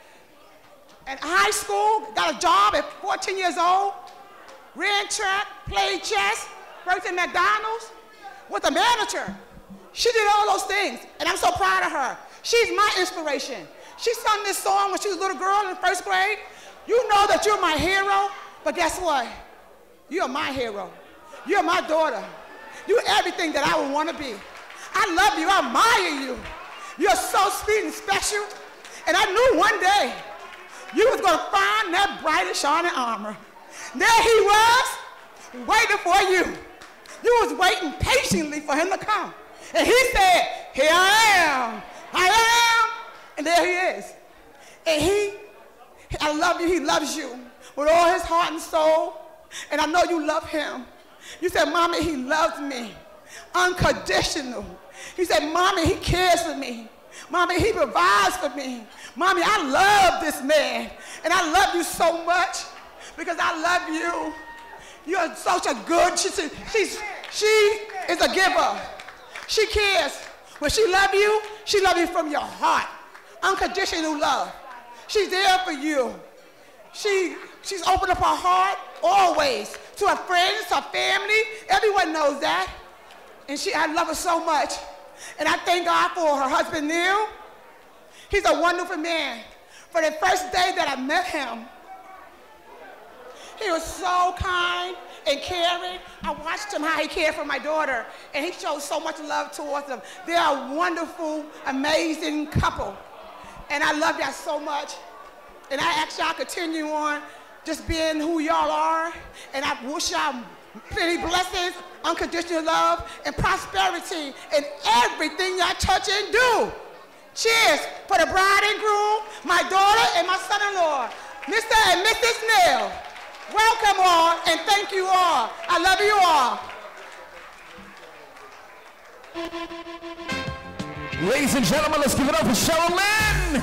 [SPEAKER 11] and high school, got a job at 14 years old, ran track, played chess, worked at McDonald's, was a manager. She did all those things, and I'm so proud of her. She's my inspiration. She sung this song when she was a little girl in first grade. You know that you're my hero, but guess what? You're my hero. You're my daughter. You're everything that I would want to be. I love you. I admire you. You're so sweet and special. And I knew one day you was going to find that bright and shining armor. There he was, waiting for you. You was waiting patiently for him to come. And he said, here I am. I am. And there he is. And I love you. He loves you with all his heart and soul. And I know you love him. You said, Mommy, he loves me. Unconditional. He said, Mommy, he cares for me. Mommy, he provides for me. Mommy, I love this man. And I love you so much because I love you. You're such a good, she is a giver. She cares. When she loves you from your heart. Unconditional love. She's there for you. She's opened up her heart always to her friends, her family. Everyone knows that. And I love her so much. And I thank God for her husband, Neil. He's a wonderful man. For the first day that I met him, he was so kind and caring. I watched him, how he cared for my daughter, and he showed so much love towards them. They're a wonderful, amazing couple. And I love y'all so much. And I ask y'all continue on just being who y'all are. And I wish y'all plenty blessings, unconditional love, and prosperity in everything y'all touch and do. Cheers for the bride and groom, my daughter and my son-in-law, Mr. and Mrs. Neal. Welcome all, and thank you all. I love you
[SPEAKER 5] all. Ladies and gentlemen, let's give it up for Cheryl Lynn.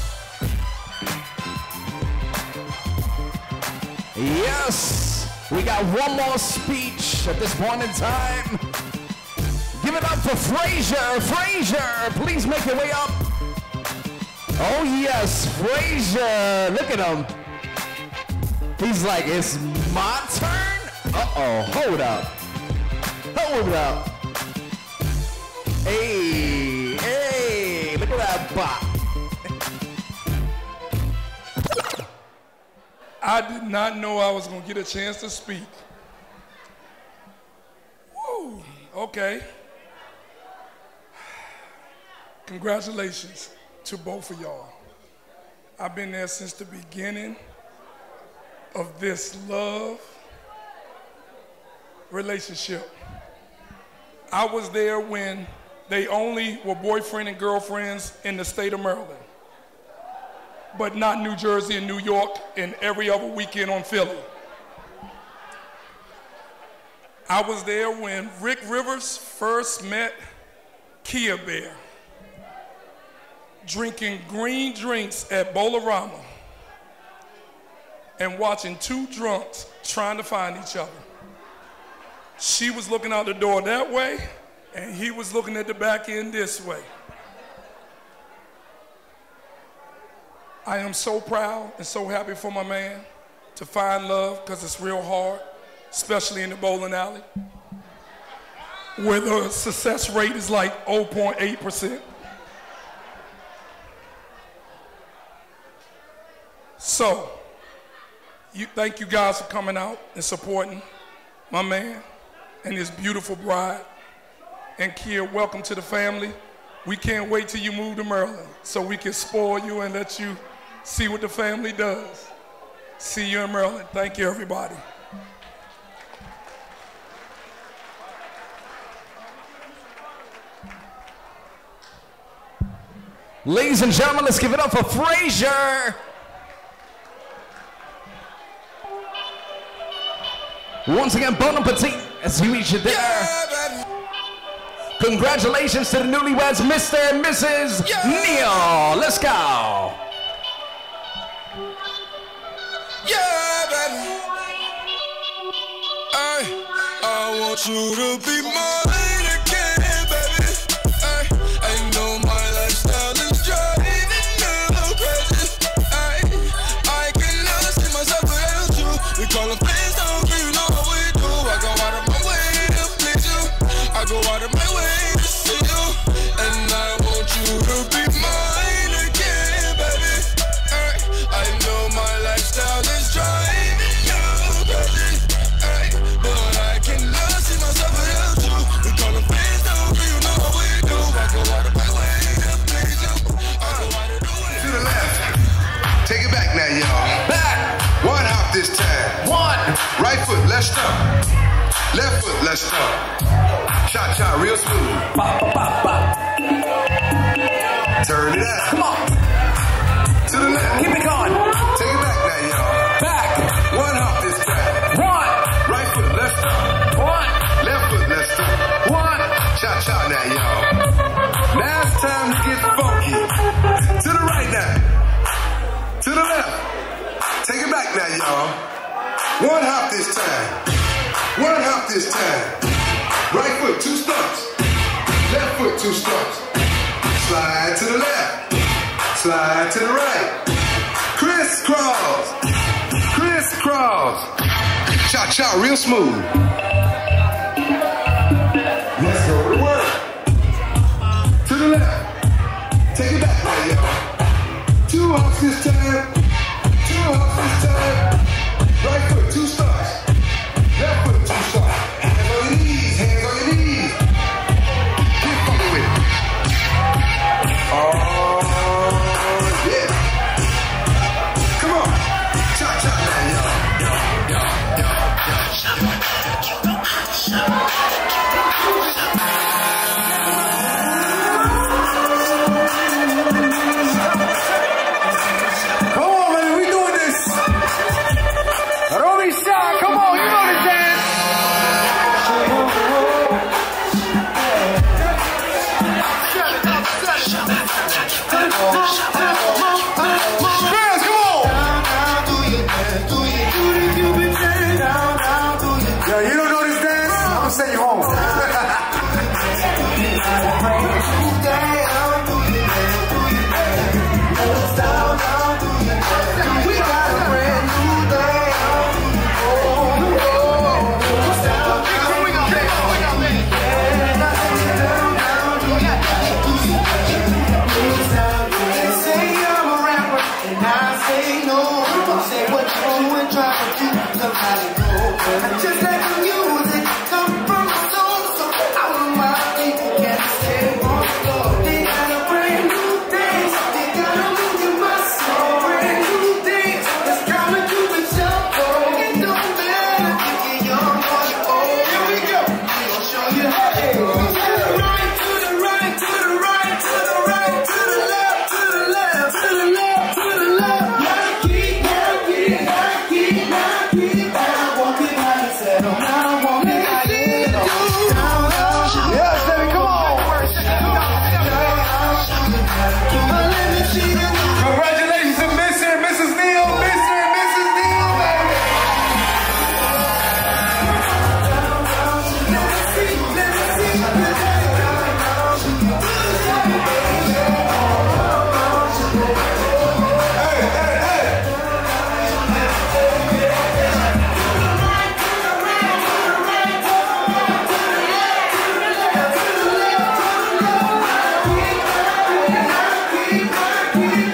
[SPEAKER 5] Yes, we got one more speech at this point in time. Give it up for Frazier. Frazier, please make your way up. Oh yes, Frazier, look at him. He's like, it's my turn? Uh-oh, hold up. Hold up. Hey, hey, look at that bop.
[SPEAKER 12] I did not know I was going to get a chance to speak. Woo, okay. Congratulations to both of y'all. I've been there since the beginning of this love relationship. I was there when they only were boyfriend and girlfriends in the state of Maryland, but not New Jersey and New York and every other weekend on Philly. I was there when Rick Rivers first met Kia Bear, drinking green drinks at Bolarama and watching two drunks trying to find each other. She was looking out the door that way, and he was looking at the back end this way. I am so proud and so happy for my man to find love, because it's real hard, especially in the bowling alley, where the success rate is like 0.8%. So, thank you guys for coming out and supporting my man and his beautiful bride. And Kia, welcome to the family. We can't wait till you move to Maryland so we can spoil you and let you see what the family does. See you in Maryland. Thank you, everybody.
[SPEAKER 5] Ladies and gentlemen, let's give it up for Frazier. Once again, bon appetit as you eat your dinner. Congratulations to the newlyweds, Mr. and Mrs. Neal. Let's go.
[SPEAKER 13] Yeah, baby. I want you to be mine again, baby. I know my lifestyle is driving you crazy. I cannot see myself without you. We call them things don't you know how we do. I go out of my way to please you. I go out of my way to see you. And I want you to be mine again, baby. I know my lifestyle is driving you crazy. But I cannot see myself without you. We call them things don't you know how we do. I go out of my way to please you. I go out of the way.
[SPEAKER 14] To the left. Take it back now, y'all.
[SPEAKER 5] Back.
[SPEAKER 14] One hop this time.
[SPEAKER 5] One.
[SPEAKER 14] Right foot, let's stomp. Left foot, let's stomp. Cha-cha, real smooth.
[SPEAKER 5] Bop, bop, bop, bop.
[SPEAKER 14] Turn it out.
[SPEAKER 5] Come on.
[SPEAKER 14] To the left.
[SPEAKER 5] Keep it going.
[SPEAKER 14] Take it back now, y'all.
[SPEAKER 5] Back.
[SPEAKER 14] One hop this time.
[SPEAKER 5] One.
[SPEAKER 14] Right foot, let's stomp.
[SPEAKER 5] One.
[SPEAKER 14] Left foot, let's stomp.
[SPEAKER 5] One.
[SPEAKER 14] Cha-cha now, y'all. Now it's time to get funky. To the right now. To the left. Take it back now, y'all. One hop this time. One hop this time. Right foot, 2 stumps. Left foot, 2 stumps. Slide to the left. Slide to the right. Crisscross. Crisscross. Cha-cha, real smooth. Let's go to work. To the left. Take it back now, y'all. 2 hops this time. 2 hops this time. Right foot, 2 stumps. Left foot, 2 stumps. Hands on your knees. Hands on your knees. Get funky with it. Oh, yeah. Come on. Cha-cha now,
[SPEAKER 6] Come on, man, we doing this. Don't be shy. Come on, you know the dance. Friends, come on. Yeah, you don't know this dance? I'm gonna send you home. We got a brand new day. Say I'm a rapper and I say no. Say what you do and try to do somebody go. I just let the music come from my soul. So all of my people can say one floor. They got a brand new day. They got a new muscle. Brand new day. It's coming to the shuffle. It don't matter if you're young or you're old. Here we go. We'll show you how to go. To the right, to the right, to the right, to the right, to the left, to the left, to the left, to the left. Nike, Nike, Nike, Nike. Now walk it how you said. Now walk it how you said. Yes, baby, come on. Congratulations to Mr. and Mrs. Neal, Mr. and Mrs. Neal, baby. Hey, hey.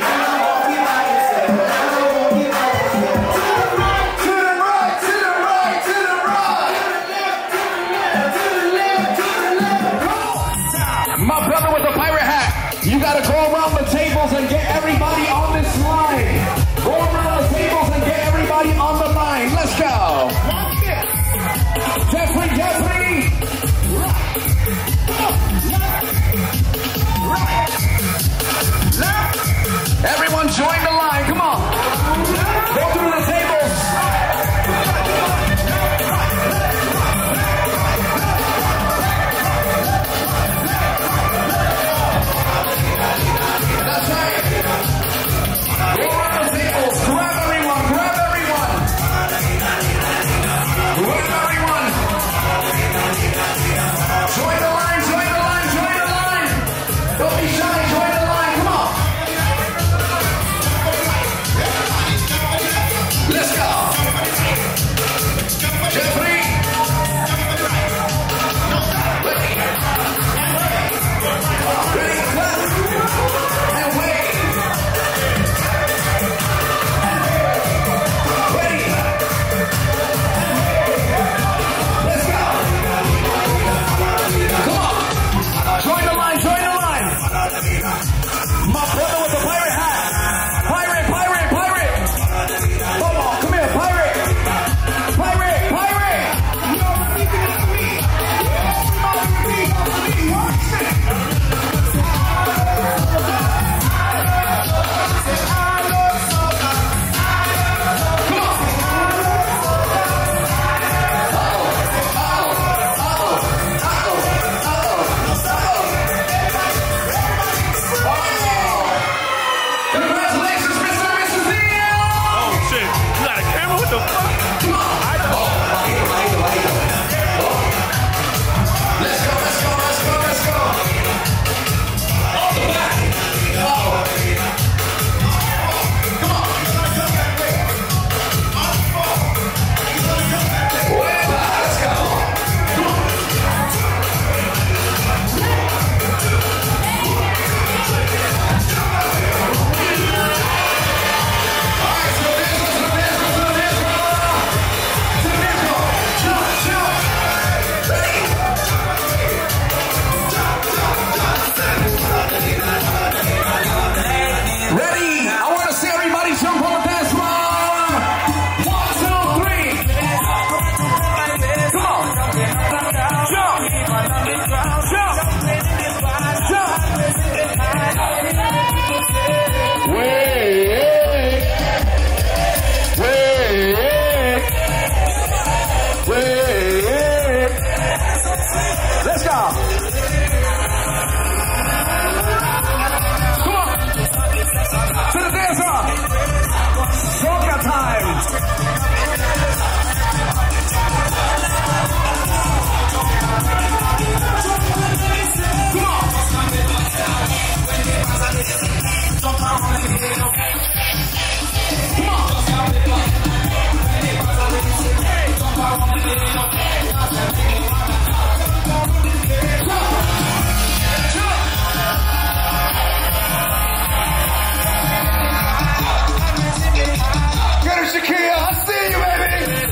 [SPEAKER 5] Congratulations, Mr. and Mrs. Neal!
[SPEAKER 9] Oh shit, you got a camera? What the fuck?
[SPEAKER 5] Come on! Let's go, let's go, let's go, let's go! Off the back! Oh! Come on! Way back, let's go! Come on! Alright, so let's go. Ready? I want to see everybody jump on the dance floor. 1, 2, 3. Come on. Jump. Jump. Wait. Let's go. To the dancer! Soca time! Come Get her, Shakira! I see you, baby!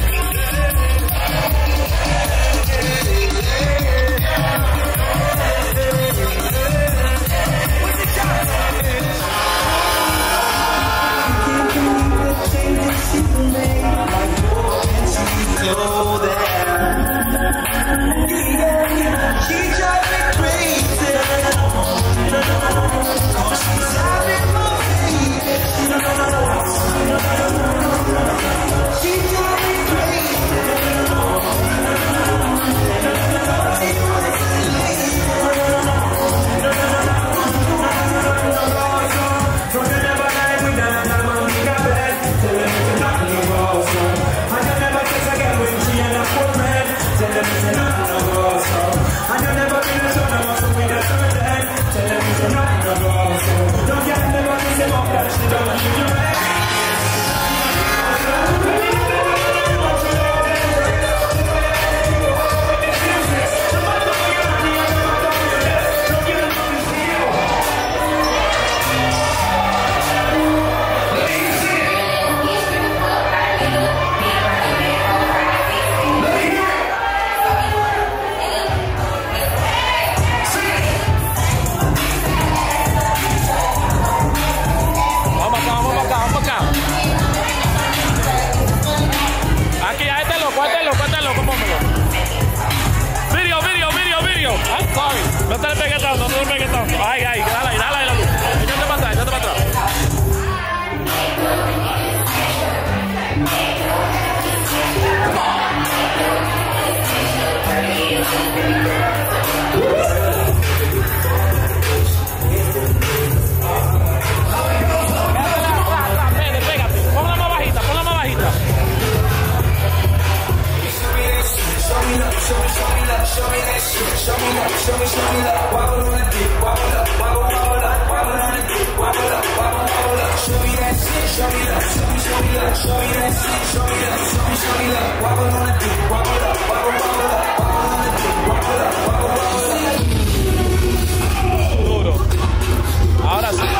[SPEAKER 9] Ahora sí.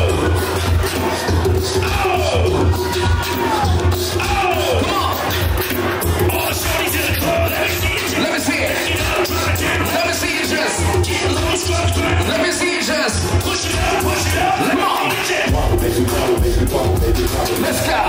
[SPEAKER 5] Let me see it. Let me see you just. Let me see you just. Come on. Let's go.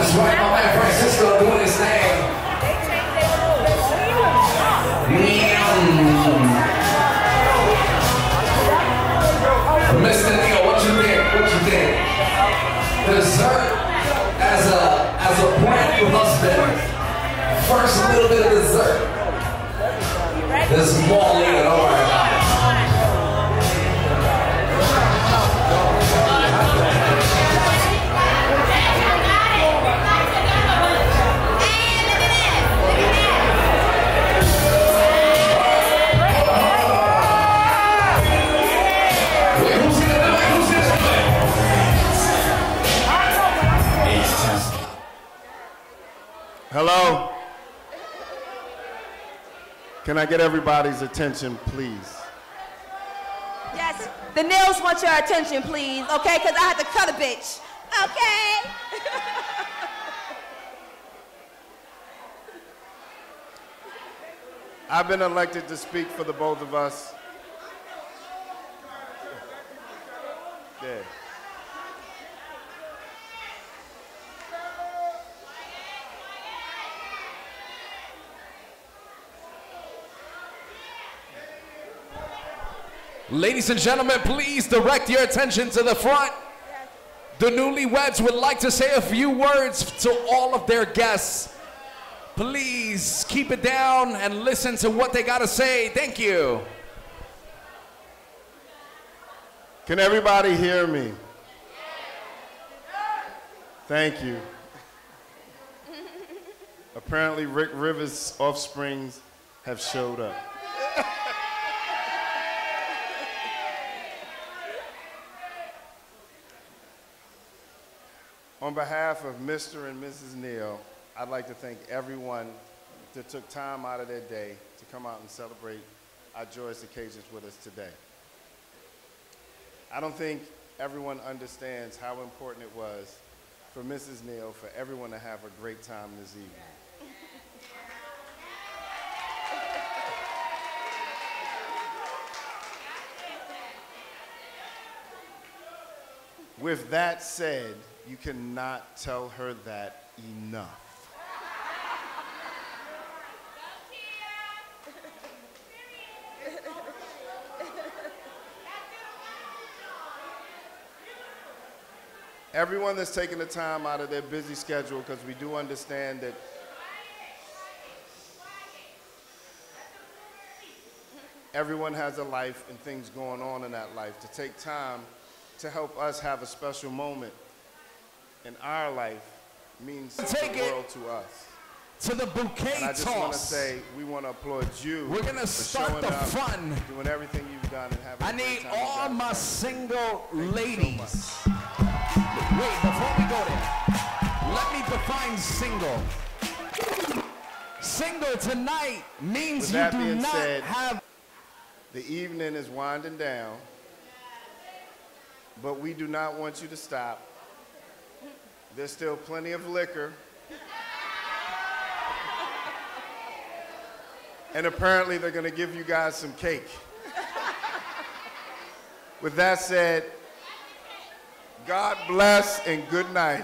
[SPEAKER 5] That's right, my man Francisco doing his thing. Mr. Neil, what you think? What you think? Dessert as a brand new husband. First, a little bit of dessert. There's more later, don't worry about it.
[SPEAKER 2] Hello? Can I get everybody's attention, please?
[SPEAKER 4] Yes, the nails want your attention, please, okay? Because I had to cut a bitch, okay?
[SPEAKER 2] I've been elected to speak for the both of us. Yeah.
[SPEAKER 5] Ladies and gentlemen, please direct your attention to the front. The newlyweds would like to say a few words to all of their guests. Please keep it down and listen to what they gotta say. Thank you.
[SPEAKER 2] Can everybody hear me? Thank you. Apparently Rick Rivers' offsprings have showed up. On behalf of Mr. and Mrs. Neal, I'd like to thank everyone that took time out of their day to come out and celebrate our joyous occasions with us today. I don't think everyone understands how important it was for Mrs. Neal for everyone to have a great time this evening. With that said, you cannot tell her that enough. Everyone that's taking the time out of their busy schedule, because we do understand that everyone has a life and things going on in that life, to take time to help us have a special moment in our life means the world to us.
[SPEAKER 5] To the bouquet
[SPEAKER 2] and I just want to say, we want to applaud you.
[SPEAKER 5] We're gonna start the fun.
[SPEAKER 2] Doing everything you've done and having
[SPEAKER 5] I
[SPEAKER 2] a great
[SPEAKER 5] need
[SPEAKER 2] time.
[SPEAKER 5] all my single ladies. Wait, before we go there, let me define single. Single tonight means
[SPEAKER 2] With
[SPEAKER 5] you
[SPEAKER 2] that
[SPEAKER 5] do
[SPEAKER 2] being
[SPEAKER 5] not
[SPEAKER 2] said,
[SPEAKER 5] have.
[SPEAKER 2] The evening is winding down, but we do not want you to stop. There's still plenty of liquor. And apparently they're going to give you guys some cake. With that said, God bless and good night.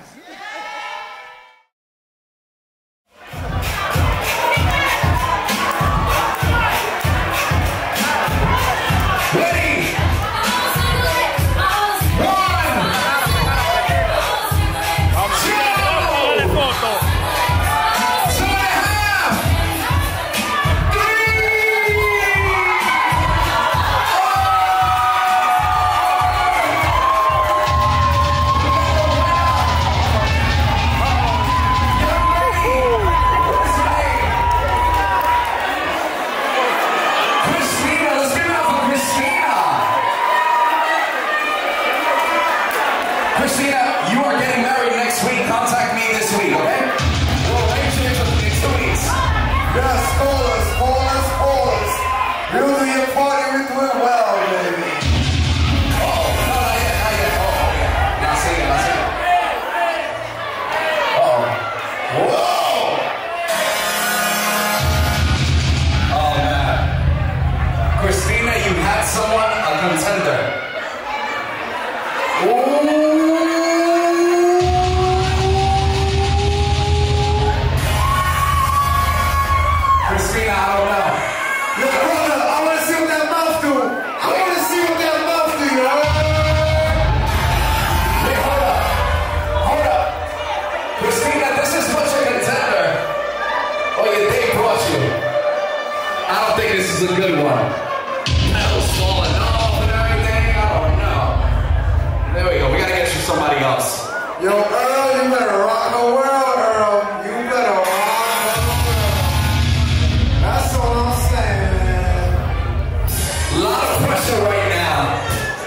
[SPEAKER 5] is a good one. Pedals falling off and everything. I don't know. There we go. We gotta get you somebody else.
[SPEAKER 6] Yo, Earl, you better rock the world, Earl. You better rock the world. That's all I'm saying, man.
[SPEAKER 5] A lot of pressure right now.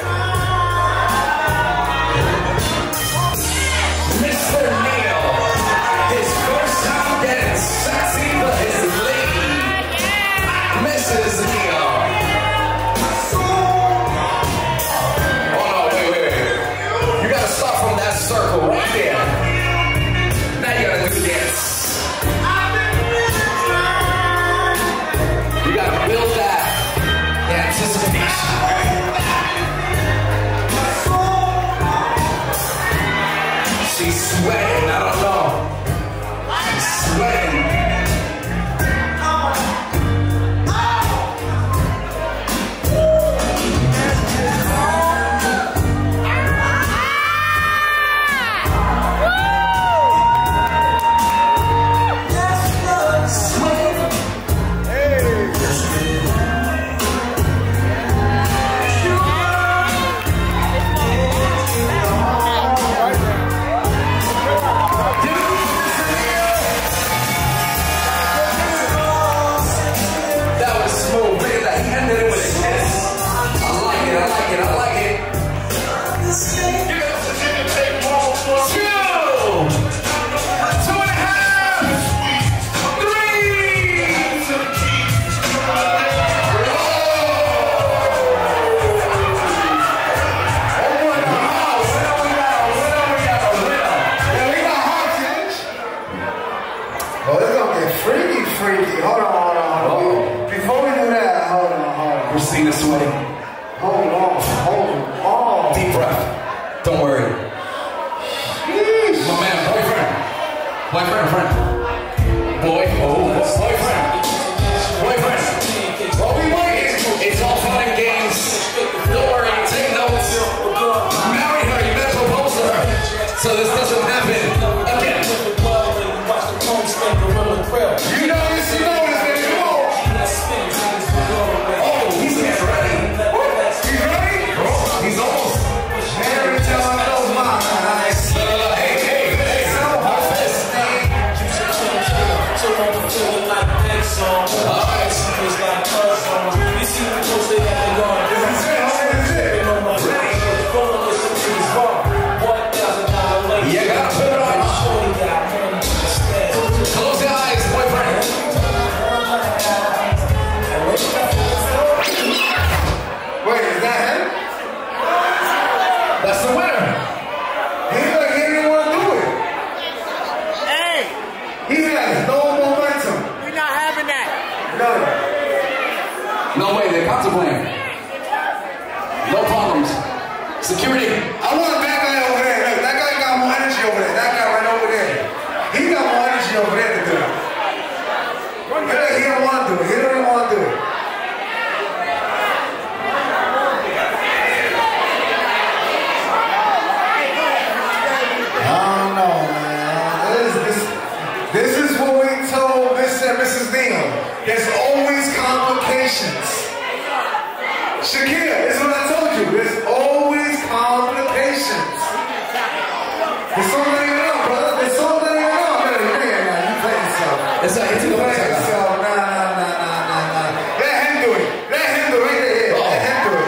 [SPEAKER 5] Mr. Neil, his first time getting sexy with his lady, Mrs. Neil. Oh no, wait. You gotta start from that circle right there. Now you gotta do the dance. You gotta build that anticipation. She's sweating, I don't know. She's sweating. Christina sweating.
[SPEAKER 6] Hold on.
[SPEAKER 5] Deep breath. Don't worry. Sheesh. My man, boyfriend or friend? Boyfriend. What we waiting? It's all fun and games. Don't worry, take notes. Marry her, you better propose to her. So this doesn't happen again. You know this, baby. He's getting ready. He's ready? He's almost.
[SPEAKER 6] Every time I close my eyes.
[SPEAKER 5] Hey. How's this? You gotta put it on. Close your eyes, boyfriend.
[SPEAKER 6] Wait, is that him?
[SPEAKER 5] That's the winner.
[SPEAKER 6] He didn't want to do it.
[SPEAKER 11] Hey!
[SPEAKER 6] He has no momentum.
[SPEAKER 11] We're not having that.
[SPEAKER 6] None.
[SPEAKER 5] No way, they're contemplating. No problems. Security.
[SPEAKER 6] I want that guy over there. Look, that guy got more energy over there. That guy right over there. He got more energy over there to do it. He don't want to do it. He don't even want to do it. I don't know, man. This is what we told Mr. and Mrs. Neal. There's always complications. Shakira, this is what I told you. There's always complications. There's so many of them, brother. There's so many of them. You play yourself.
[SPEAKER 5] It's like it's
[SPEAKER 6] you play yourself. Nah. Let him do it. Let him do it. Let him do it.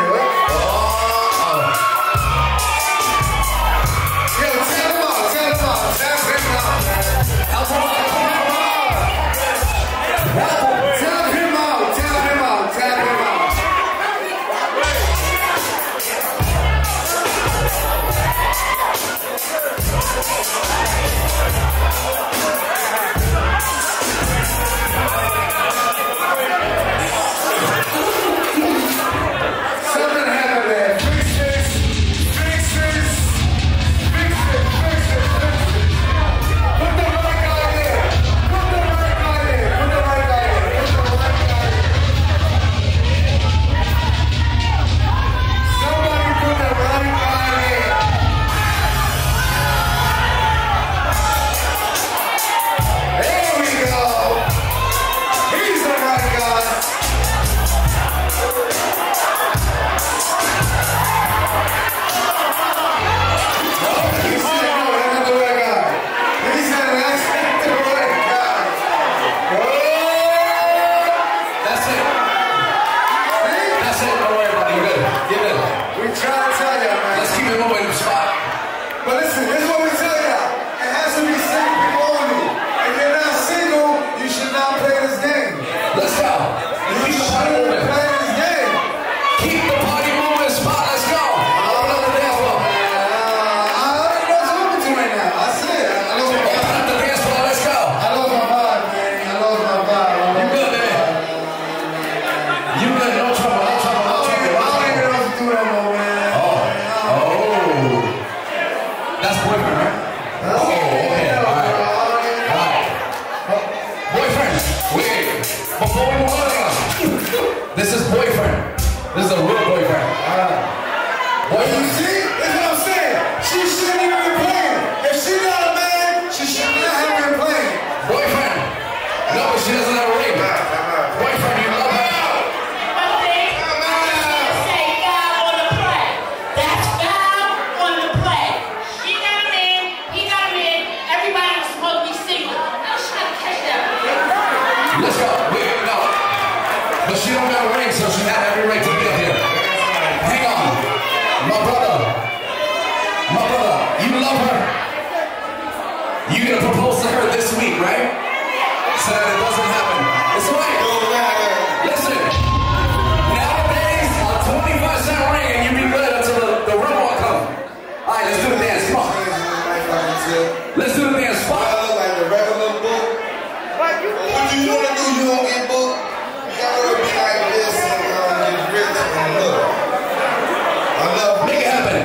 [SPEAKER 6] Yo, tell him out. Tell him out.
[SPEAKER 5] don't got a ring, so she had every right to be up here. Hang on. My brother, you love her. You're gonna propose to her this week, right? So that it doesn't happen. It's right. Listen, nowadays, a 25-cent ring and you be good until the ring won't come. All right, let's do the dance. Come on. Let's do the dance.
[SPEAKER 15] Like the regular book. What you want to do, you won't get booked. You gotta be like this and get rich and look. I love you.
[SPEAKER 5] Make it happen.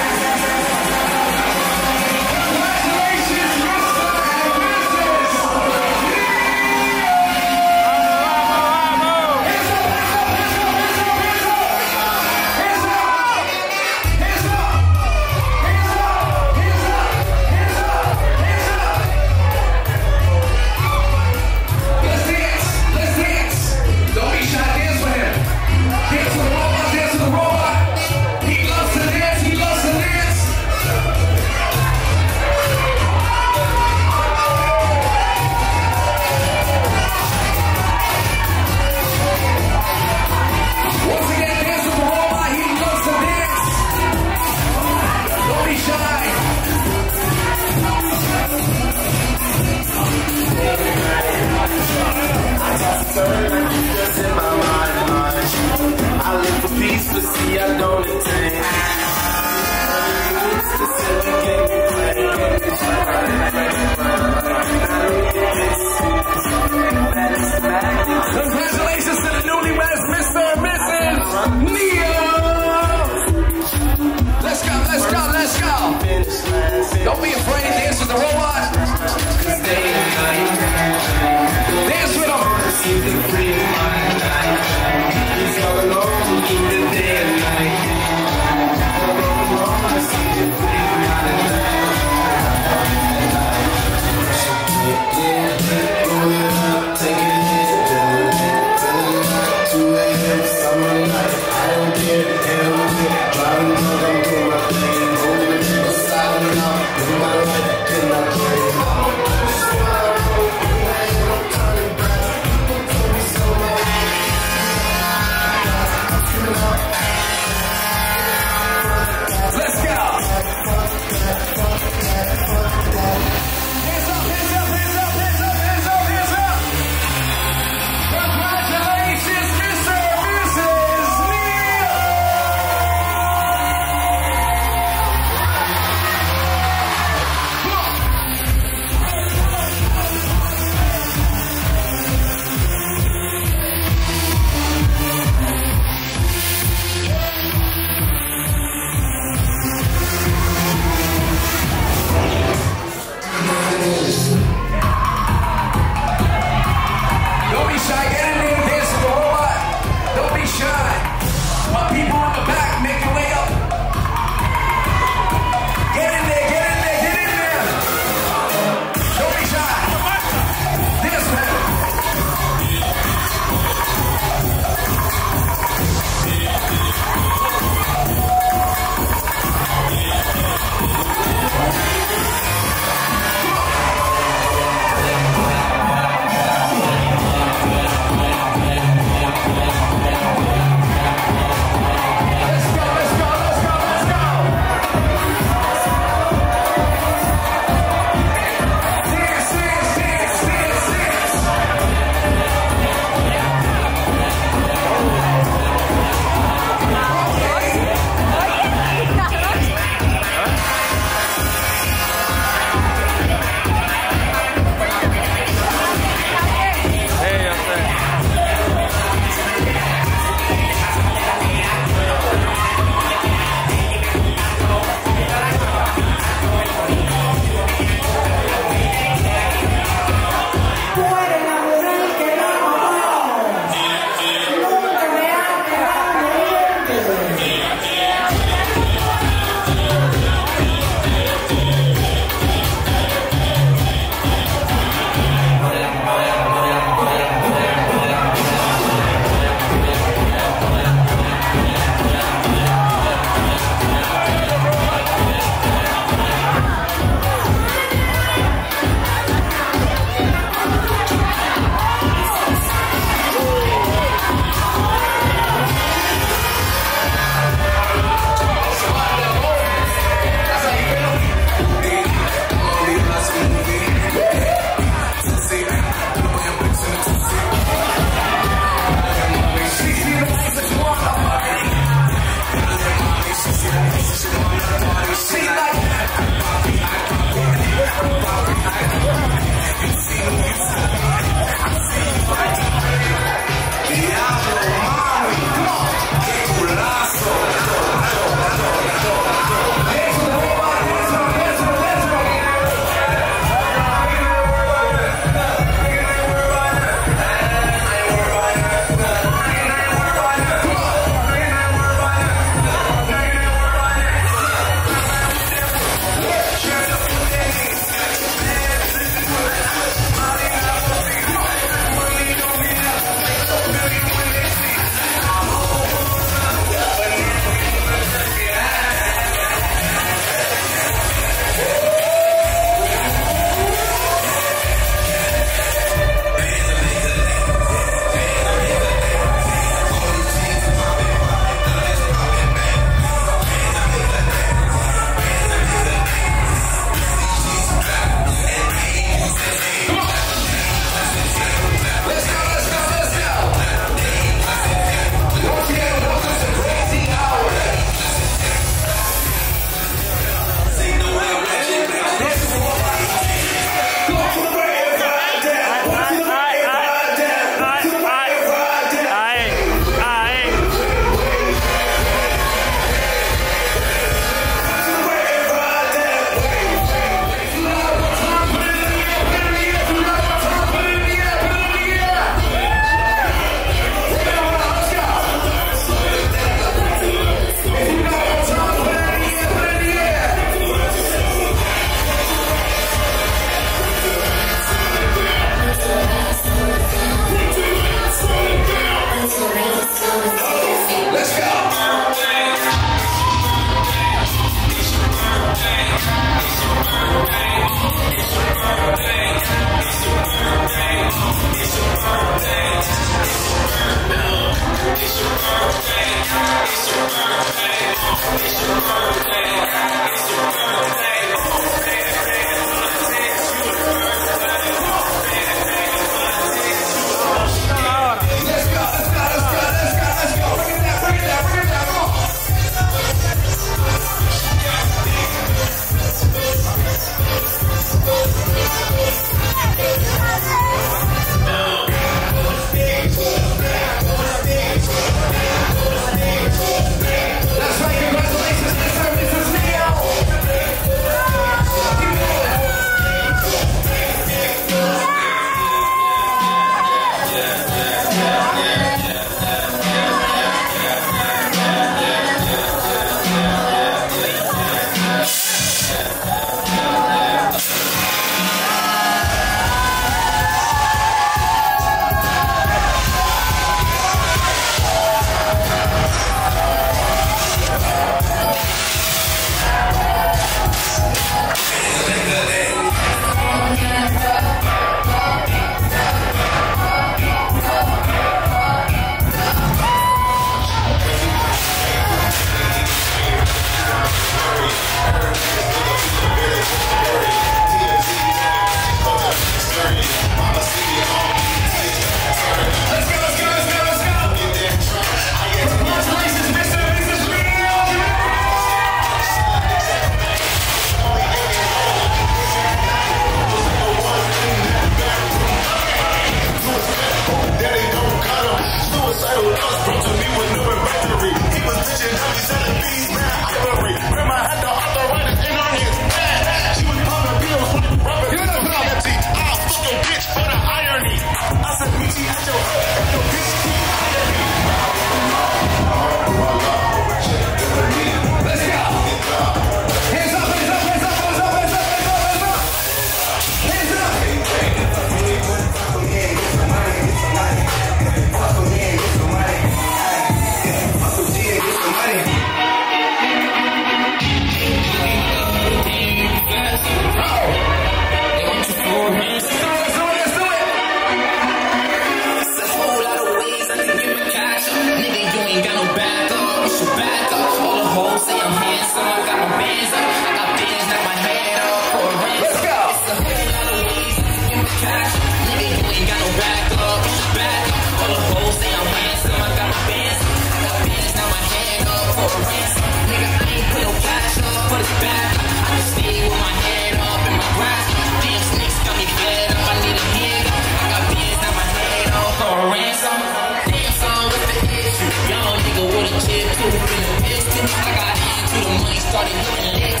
[SPEAKER 1] was feeling pissed. I got into the money, started getting lit.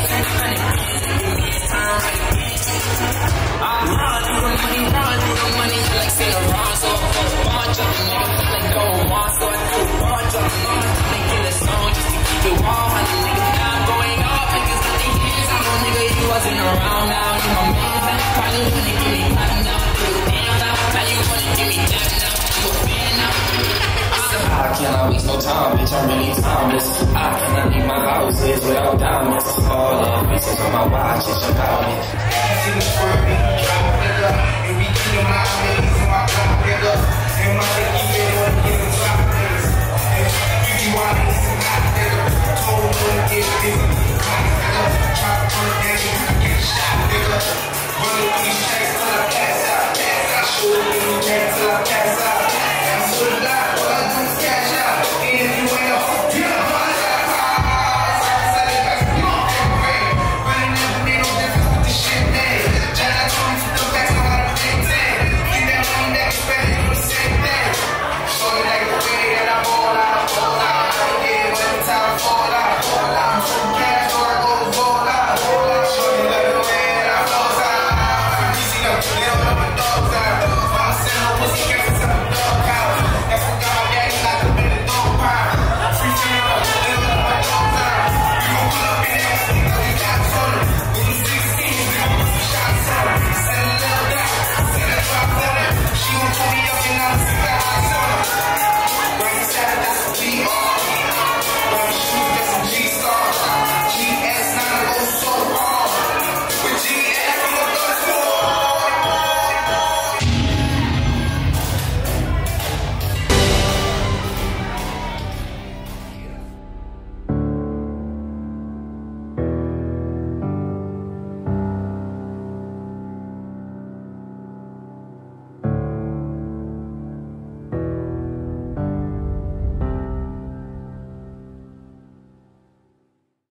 [SPEAKER 1] I run through the money, like Saint Laurent. So I put a bunch of them, nigga, let go on. So I threw a bunch of them, making a song just to keep it warm. Honey, nigga, now I'm going off, niggas got their hands out. Nigga, you wasn't around now, you my man now. Probably wanna give me platinum now, you a fan now. Now you wanna give me that now, you a fan now. I cannot waste no time, bitch, I'm really timeless. I cannot leave my houses without diamonds. All the pieces on my watch is about it.
[SPEAKER 6] And we keep my millies on my block, nigga. And my